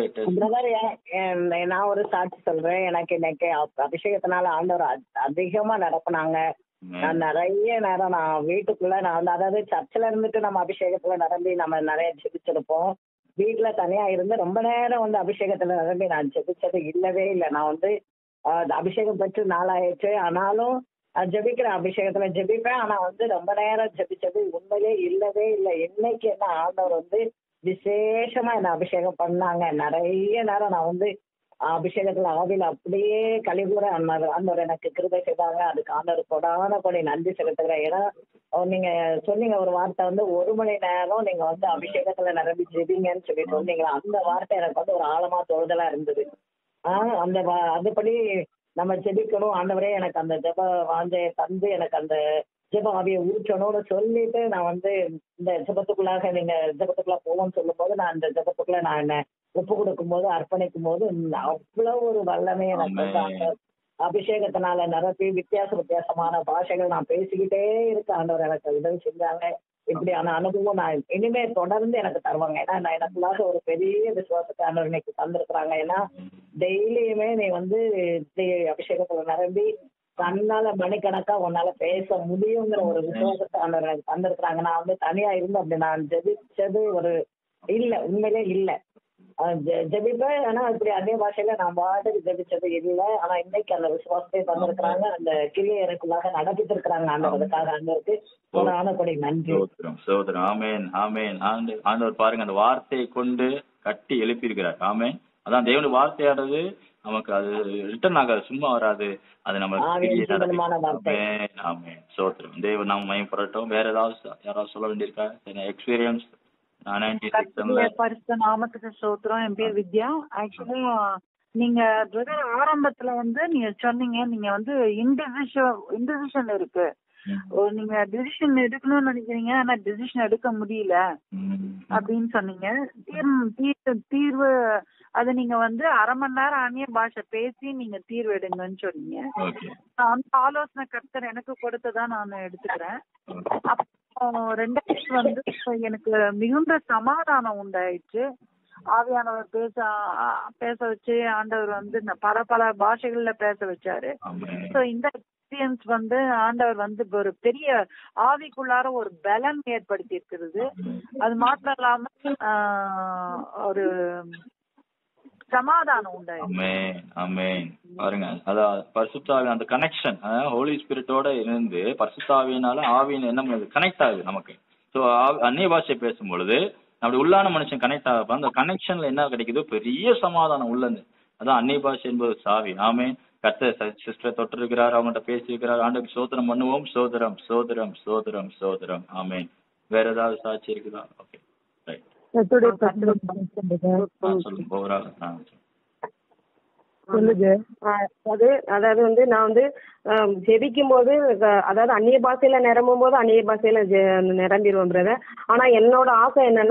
நான் ஒரு சாட்சி சொல்றேன். எனக்கு இன்னைக்கு அபிஷேகத்தினால ஆண்டவர் அதிகமா நடப்பினாங்க. நான் நிறைய நேரம் நான் வீட்டுக்குள்ள நான் வந்து, அதாவது சர்ச்சில் இருந்துட்டு நம்ம அபிஷேகத்துல நிரம்பி நம்ம நிறைய ஜெபிச்சிருப்போம். வீட்டுல தனியா இருந்து ரொம்ப நேரம் வந்து அபிஷேகத்துல நிரம்பி நான் ஜெபிச்சது இல்லவே இல்லை. நான் வந்து அபிஷேகம் பெற்று நாளாயிடுச்சு, ஆனாலும் ஜெபிக்கிறேன், அபிஷேகத்துல ஜெபிப்பேன். ஆனா வந்து ரொம்ப நேரம் ஜெபிச்சது உண்மையிலே இல்லவே இல்லை. இன்னைக்கு என்ன ஆண்டவர் வந்து விசேஷமா என்ன அபிஷேகம் பண்ணாங்க. நிறைய நேரம் நான் வந்து அபிஷேகத்துல ஆவில அப்படியே கழிவுற ஆண்டவர் எனக்கு கிருபை செய்தாங்க. அதுக்கு ஆண்டவர் கொடான கொடி நன்றி செலுத்துகிறேன். ஏன்னா நீங்க சொன்னீங்க ஒரு வார்த்தை வந்து, ஒரு மணி நேரம் நீங்க வந்து அபிஷேகத்துல நிரம்பி ஜெபிங்கன்னு சொல்லி சொன்னீங்க. அந்த வார்த்தை எனக்கு வந்து ஒரு ஆழமா தோறுதலா இருந்தது. ஆஹ் அந்த அதுபடி நம்ம ஜெபிக்கணும். ஆண்டவரே எனக்கு அந்த ஜெப வாஞ்சையை தந்து எனக்கு அந்த ஜெப ஆவியை ஊற்றணும்னு சொல்லிட்டு நான் வந்து இந்த ஜெபத்துக்குள்ளாக நீங்க ஜெபத்துக்குள்ள போவோம்னு சொல்லும் போது நான் அந்த ஜெபத்துக்குள்ள நான் என்ன ஒப்பு கொடுக்கும் போது அர்ப்பணிக்கும் போது அவ்வளவு ஒரு வல்லமே எனக்கு வந்து அந்த அபிஷேகத்தினால நிரப்பி வித்தியாச வித்தியாசமான பாஷைகள் நான் பேசிக்கிட்டே இருக்க ஆண்டவர் எனக்கு உதவி செஞ்சாங்க. இப்படியான அனுபவம் நான் இனிமே தொடர்ந்து எனக்கு தருவாங்க. ஏன்னா நான் எனக்குள்ளாக ஒரு பெரிய விசுவாசத்தை ஆண்டவர் இன்னைக்கு தந்திருக்கிறாங்க. ஏன்னா டெய்லியுமே நீ வந்து அபிஷேகத்துல நிரம்பி தன்னால மணிக்கணக்கா உன்னால பேச முடியுங்கிற ஒரு விசுவாசத்தை ஆண்டவர் எனக்கு தந்திருக்கிறாங்க. நான் வந்து தனியா இருந்து அப்படி நான் ஜெபிச்சது ஒரு இல்ல, உண்மையிலே இல்ல. ஜெபிப்பேன், ஆனா இப்படி அதே பாஷையில நான் பாட்டுக்கு ஜெபிச்சது இல்லை. ஆனா இன்னைக்கு அந்த விசுவாசத்தை தந்திருக்கிறாங்க, அந்த கிளியை எனக்குள்ளாக நடத்திட்டு இருக்கிறாங்க. ஆண்டவருக்காக ஆண்டவருக்கு கொடான கொடி நன்றி. சோதரன் ஆமேன் ஆமேன். ஆண்டவர் பாருங்க அந்த வார்த்தையை கொண்டு கட்டி எழுப்பியிருக்கிறார். ஆமேன். அதான் தேவனுடைய வார்த்தையானது நமக்கு அது ரிட்டர்ன் ஆகாது, சும்மா வராது. அது நம்ம சோத்திரம். தேவன் நாம மயப்படட்டும். வேற ஏதாவது யாராவது சொல்ல வேண்டியிருக்கா? எக்ஸ்பீரியன்ஸ் பரிசுத்த நாமத்துக்கு ஸ்தோத்திரம். என் பேர் வித்யா. ஆக்சுவலா நீங்க பிரதர் ஆரம்பத்துல வந்து நீங்க சொன்னீங்க, நீங்க வந்து இன்டிசிஷன் இன்டிசிஷன் இருக்கு, நீங்க டிசிஷன் எடுக்கணும்னு நினைக்கிறீங்க ஆனா டிசிஷன் எடுக்க முடியல அப்படின்னு சொன்னீங்க. தீர்வு தீர்வு அது நீங்க வந்து அரை மணி நேரம் அந்நிய பாஷை பேசி நீங்க தீர்வு எடுங்கன்னு சொன்னீங்க. அந்த ஆலோசனை கர்த்தர் எனக்கு கொடுத்ததா நான் எடுத்துக்கிறேன். அப்போ ரெண்டாவது வந்து எனக்கு மிகுந்த சமாதானம் உண்டாயிடுச்சு. ஆவியானவர் பேச பேச வச்சு ஆண்டவர் வந்து பல பல பாஷைகள்ல பேச வச்சாரு. ஸோ இந்த எக்ஸ்பீரியன்ஸ் வந்து ஆண்டவர் வந்து ஒரு பெரிய ஆவிக்குள்ளார ஒரு பலன் ஏற்படுத்தி இருக்கிறது. அது மாத்திரம் இல்லாம ஒரு சமாதானம் உண்டாயிருக்கு. பாருங்க, அதாவது பரிசுத்தாவி அந்த கனெக்ஷன் ஹோலி ஸ்பிரிட்டோட இருந்து பரிசுத்தாவியினால ஆவியின் என்ன கனெக்ட் ஆகுது நமக்கு. ஸோ அந்நிய பாஷை பேசும் பொழுது அப்படி உள்ளான மனுஷன் கனெக்ட் ஆகப்ப அந்த கனெக்ஷன்ல என்ன கிடைக்குதோ பெரிய சமாதானம் உள்ளது. அதான் அந்நிய பாஷை என்பது சாவி. ஆமே. கர்த்தர் சிஸ்டரை தொட்டு இருக்கிறார், அவங்கள்ட்ட பேசி இருக்கிறார். ஆண்டுக்கு சோதனம் பண்ணுவோம். சோதரம் சோதரம் சோதரம் சோதரம். ஆமே. வேற ஏதாவது சாட்சி இருக்குதா? Okay right. சொல்லுங்க ஓவரால். சொல்லுங்க. அது அதாவது வந்து நான் வந்து ஜெபிக்கும் போது அதாவது அந்நிய பாஷையில நிரம்பும் போது அந்நிய பாஷையில நிரம்பிடுவோம் பிரதர். ஆனா என்னோட ஆசை என்னன்னா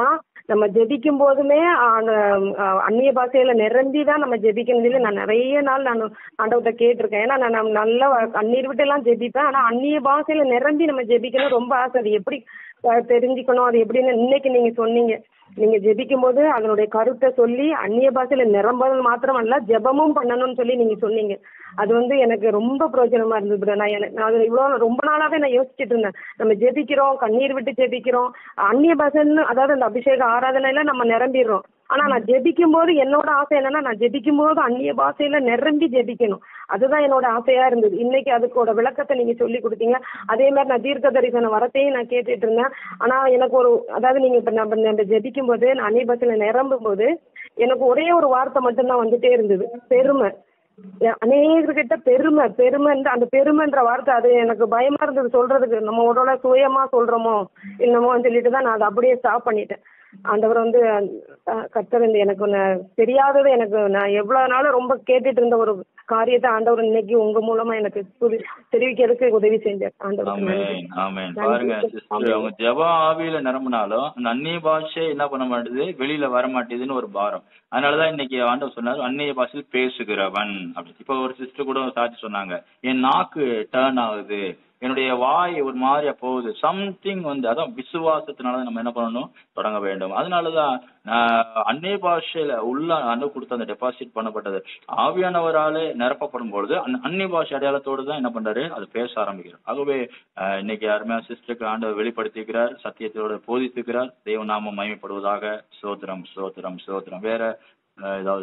நம்ம ஜெபிக்கும் போதுமே அந்நிய பாஷையில நிரம்பி தான் நம்ம ஜெபிக்கணும் சொல்லி நான் நிறைய நாள் நான் ஆண்டவர்கிட்ட கேட்டிருக்கேன். ஏன்னா நான் நல்லா கண்ணீர் விட்டு எல்லாம் ஜெபிப்பேன். ஆனா அந்நிய பாஷையில நிரம்பி நம்ம ஜெபிக்கணும் ரொம்ப ஆசை. அது எப்படி தெரிஞ்சுக்கணும், அது எப்படின்னு இன்னைக்கு நீங்க சொன்னீங்க. நீங்க ஜெபிக்கும் போது அதனுடைய கருத்தை சொல்லி அந்நிய பாஷையில நிரம்புறது மாத்திரமல்ல ஜெபமும் பண்ணணும்னு சொல்லி நீங்க சொன்னீங்க. அது வந்து எனக்கு ரொம்ப பிரயோஜனமா இருந்தது. நான் எனக்கு அது இவ்வளவு ரொம்ப நாளாவே நான் யோசிச்சுட்டு இருந்தேன். நம்ம ஜெபிக்கிறோம், கண்ணீர் விட்டு ஜெபிக்கிறோம், அந்நிய பாஷைன்னு அதாவது அந்த அபிஷேக ஆராதனையில நம்ம நிரம்பிடுறோம். ஆனா நான் ஜெபிக்கும் போது என்னோட ஆசை என்னன்னா நான் ஜெபிக்கும் போது அந்நிய பாஷையில நிரம்பி ஜெபிக்கணும். அதுதான் என்னோட ஆசையா இருந்தது. இன்னைக்கு அதுக்கோட விளக்கத்தை நீங்க சொல்லி கொடுத்தீங்க. அதே மாதிரி நான் தீர்க்க தரிசன வரத்தையும் நான் கேட்டுட்டு இருந்தேன். ஆனா எனக்கு ஒரு அதாவது நீங்க இப்ப நம்ம நம்ம ஜெபிக்கும் போது நான் அந்நிய பாஷையில நிரம்பும் போது எனக்கு ஒரே ஒரு வார்த்தை மட்டும்தான் வந்துட்டே இருந்தது, பெருமை. அநேகர்கிட்ட பெருமை பெருமை அந்த பெருமைன்ற வார்த்தை அது எனக்கு பயமா இருந்தது சொல்றதுக்கு. நம்ம உடல சுயமா சொல்றோமோ என்னமோன்னு சொல்லிட்டு தான் நான் அதை அப்படியே ஸ்டாப் பண்ணிட்டேன். ஆண்டவர் வந்து கர்த்தர் வந்து எனக்கு தெரியாதது எனக்கு நான் எவ்வளவு நாளும் ரொம்ப கேட்டுட்டு இருந்த ஒரு காரியத்தை ஆண்டவர் இன்னைக்கு உங்க மூலமா எனக்கு தெரிவிக்கிறதுக்கு உதவி செஞ்சார். ஆண்டவர் பாருங்க சிஸ்டர், அவங்க ஜெப ஆவியில நிரம்பினாலும் அந்த அந்நிய பாஷை என்ன பண்ண மாட்டேது, வெளியில வர மாட்டேதுன்னு ஒரு பாரம். அதனாலதான் இன்னைக்கு ஆண்டவர் சொன்னாரு அந்நிய பாஷையில் பேசுகிறவன் அப்படி. இப்ப ஒரு சிஸ்டர் கூட சாட்சி சொன்னாங்க, என் நாக்கு டர்ன் ஆகுது, என்னுடைய வாய் ஒரு மாதிரியா போகுது, சம்திங் வந்து அதான் விசுவாசத்தினால நம்ம என்ன பண்ணணும் தொடங்க வேண்டும். அதனாலதான் அந்நிய பாஷையில உள்ள அண்ணு கொடுத்த அந்த டெபாசிட் பண்ணப்பட்டது ஆவியானவராலே நிரப்பப்படும் பொழுது அந்நிய பாஷை அடையாளத்தோடு தான் என்ன பண்றாரு அது பேச ஆரம்பிக்கிறார். ஆகவே இன்னைக்கு யாருமே சிஸ்டருக்கு ஆண்டவர் வெளிப்படுத்திக்கிறார், சத்தியத்தோடு போதித்துக்கிறார். தெய்வ நாமம் மகிமைப்படுவதாக. சோத்திரம் சோத்திரம் சோத்திரம். வேற ஏதாவது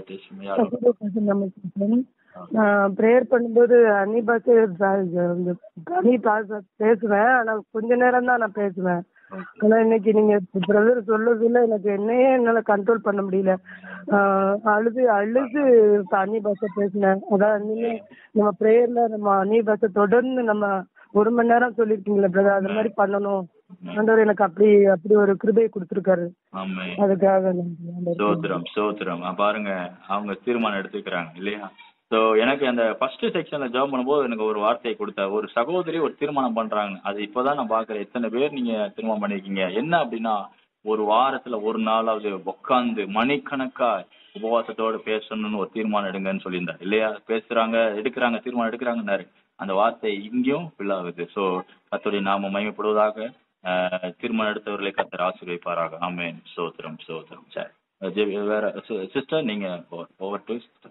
ப்ரேயர் பண்ணும்போது அன்னி பாஷை தனி பேசுவேன். ஆனா கொஞ்ச நேரம் தான் நான் பேசுவேன். ஆனா இன்னைக்கு நீங்க பிரதர் சொல்றதுல எனக்கு என்னையே என்னால கண்ட்ரோல் பண்ண முடியல. ஆஹ் அழுது அழுது அன்னி பாஷை பேசினேன். அதான் நீங்க நம்ம ப்ரேயர்ல நம்ம அன்னி பாஷை தொடர்ந்து நம்ம ஒரு மணி நேரம் சொல்லிருக்கீங்களா பிரதர், அது மாதிரி பண்ணணும். ஆண்டவர் எனக்கு அப்படி அப்படி ஒரு கிருபையை கொடுத்திருக்காரு. அதுக்காக சோத்திரம் சோத்திரம். பாருங்க அவங்க தீர்மானம் எடுத்துக்கிறாங்க இல்லையா. ஸோ எனக்கு அந்த ஃபர்ஸ்ட் செக்ஷன்ல ஜாப் பண்ணும்போது எனக்கு ஒரு வார்த்தையை கொடுத்தா, ஒரு சகோதரி ஒரு தீர்மானம் பண்றாங்க. அது இப்போதான் நான் பாக்குறேன் எத்தனை பேர் நீங்க தீர்மானம் பண்ணிருக்கீங்க. என்ன அப்படின்னா ஒரு வாரத்துல ஒரு நாளாவது உட்காந்து மணிக்கணக்கா உபவாசத்தோடு பேசணும்னு ஒரு தீர்மானம் எடுங்கன்னு சொல்லியிருந்தார் இல்லையா. பேசுறாங்க எடுக்கிறாங்க தீர்மானம் எடுக்கிறாங்கன்னாரு. அந்த வார்த்தை இங்கேயும் ஃபில் ஆகுது. ஸோ கர்த்தருடைய நாமம் மகிமைப்படுவதாக. தீர்மானம் எடுத்தவர்களை கர்த்தர் ஆசீர்வதிப்பாராக. ஆமென். சோத்திரம் சோத்திரம். சரி வேற சிஸ்டர் நீங்க ஓவர் டு சிஸ்டர்.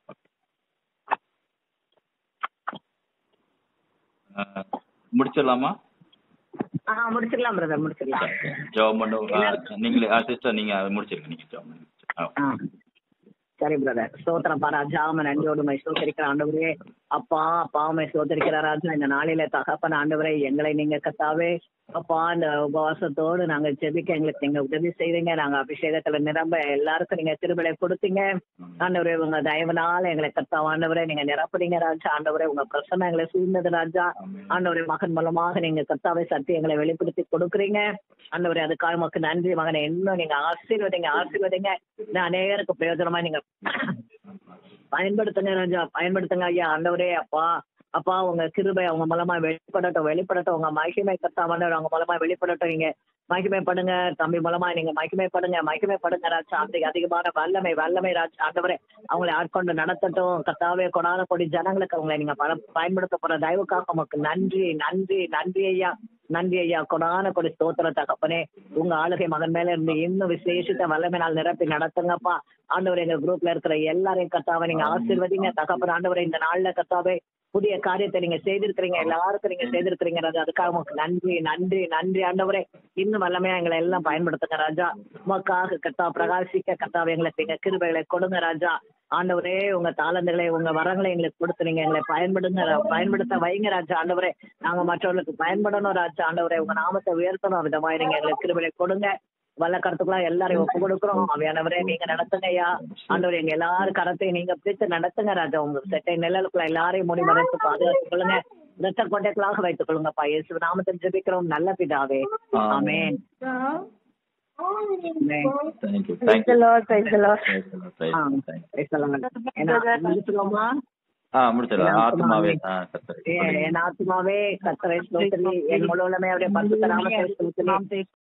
முடிச்சிடலாமா? முடிச்சிடலாம் பிரதர், முடிச்சிடலாம். ஜாப் பண்ணுவோம் நீங்களே சிஸ்டர், நீங்க முடிச்சிருங்க. நீங்க ஜாப் பண்ணுங்க. சரி பிரதர். ஸ்தோத்திரம் பாரா ஜாம நன்றியோடு மை ஸ்தோத்திரிக்கிற ஆண்டவரே. அப்பா அப்பா மை ஸ்தோத்திரிக்கிற ராஜா, இந்த நாளில தகப்பன ஆண்டவரே எங்களை நீங்க கத்தாவே அப்பா இந்த உபவாசத்தோடு நாங்க ஜெபிக்க எங்களுக்கு நீங்க உதவி செய்வீங்க. நாங்க அபிஷேகத்துல நிரம்ப எல்லாருக்கும் நீங்க திருவிழை கொடுத்தீங்க ஆண்டவரே. உங்க தயவுனால எங்களை கத்தாவ ஆண்டவரே நீங்க நிரப்புறீங்க ராஜா. ஆண்டவரே உங்க பிரசன்னம் எங்களை சூழ்ந்தது ராஜா. ஆண்டவரே மகன் மூலமாக நீங்க கத்தாவை சத்தி எங்களை வெளிப்படுத்தி கொடுக்குறீங்க ஆண்டவரே. அதுக்காக நமக்கு நன்றி மகனை. இன்னும் நீங்க ஆசீர்வதிங்க ஆசீர்வதிங்க. அநேகருக்கு பிரயோஜனமா நீங்க பயன்படுத்துங்க ராஜா, பயன்படுத்துங்க ஐயா. ஆண்டவரே அப்பா அப்பா உங்க கிருபை அவங்க மூலமா வெளிப்படட்டும் வெளிப்படட்டும். உங்க மகிமை கத்தாமண்டவர் அவங்க மூலமா வெளிப்படட்டும். நீங்க மகிமைப்படுங்க தம்பி மூலமா நீங்க மகிமைப்படுங்க மகிமைப்படுங்க ராஜா. அந்த அதிகமான வல்லமை வல்லமை ராஜா ஆண்டவரே அவங்களை ஆட்கொண்டு நடத்தட்டும் கத்தாவே. கொடான கொடி ஜனங்களுக்கு அவங்களை நீங்க பயன்படுத்த போற தயவுக்காக உமக்கு நன்றி நன்றி நன்றி ஐயா நன்றி ஐயா. கொடான கொடி ஸ்தோத்திர தகப்பனே. உங்க ஆளுகை மகன் மேல இருந்து இன்னும் விசேஷித்த வல்லமை நாள் நிரப்பி நடத்துங்கப்பா ஆண்டவர். எங்க குரூப்ல இருக்கிற எல்லாரையும் கத்தாவை நீங்க ஆசீர்வதிங்க தகப்பன் ஆண்டவரை. இந்த நாள்ல கத்தாவே புதிய காரியத்தை நீங்க செய்திருக்கிறீங்க, எல்லாருக்கும் நீங்க செய்திருக்கிறீங்க ராஜா. அதுக்காக உங்களுக்கு நன்றி நன்றி நன்றி ஆண்டவரே. இன்னும் வல்லமையா எங்களை எல்லாம் பயன்படுத்துங்க ராஜா. உமக்காக கத்தா பிரகாசிக்க கத்தாவை எங்களுக்கு எங்க கிருபைகளை கொடுங்க ராஜா ஆண்டவரே. உங்க தாளந்துகளை உங்க வரங்களை எங்களுக்கு கொடுத்து நீங்க எங்களை பயன்படுங்க பயன்படுத்த வைங்க ராஜா ஆண்டவரே. நாங்க மற்றவர்களுக்கு பயன்படணும் ராஜா ஆண்டவரே. உங்க நாமத்தை உயர்த்தணும் விதமா நீங்க எங்களுக்கு கிருபைகளை கொடுங்க. வல்ல கருத்துக்கெல்லாம் எல்லாரையும் ஒப்பு கொடுக்குறோம் அவையானவரே. நீங்க நடத்துங்க ஐயா ஆண்டவர். எங்க எல்லாரும் கரத்தையும் நீங்க பிடித்து நடத்துங்க ராஜா. உங்க செட்டை நிழலுக்குள்ள எல்லாரையும் மூடி மறைத்து பாதுகாத்துக் கொள்ளுங்க. இரத்த கோட்டைகளாக வைத்துக் கொள்ளுங்கப்பா. இயேசு நாமத்தில் ஜெபிக்கிறோம் நல்ல பிதாவே. ஆமென். என் ஆத்மாவே கர்த்தரை ஸ்தோத்திரி, என் முழு உள்ளமே அவருடைய பரிசுத்த நாமத்தை ஸ்தோத்திரி.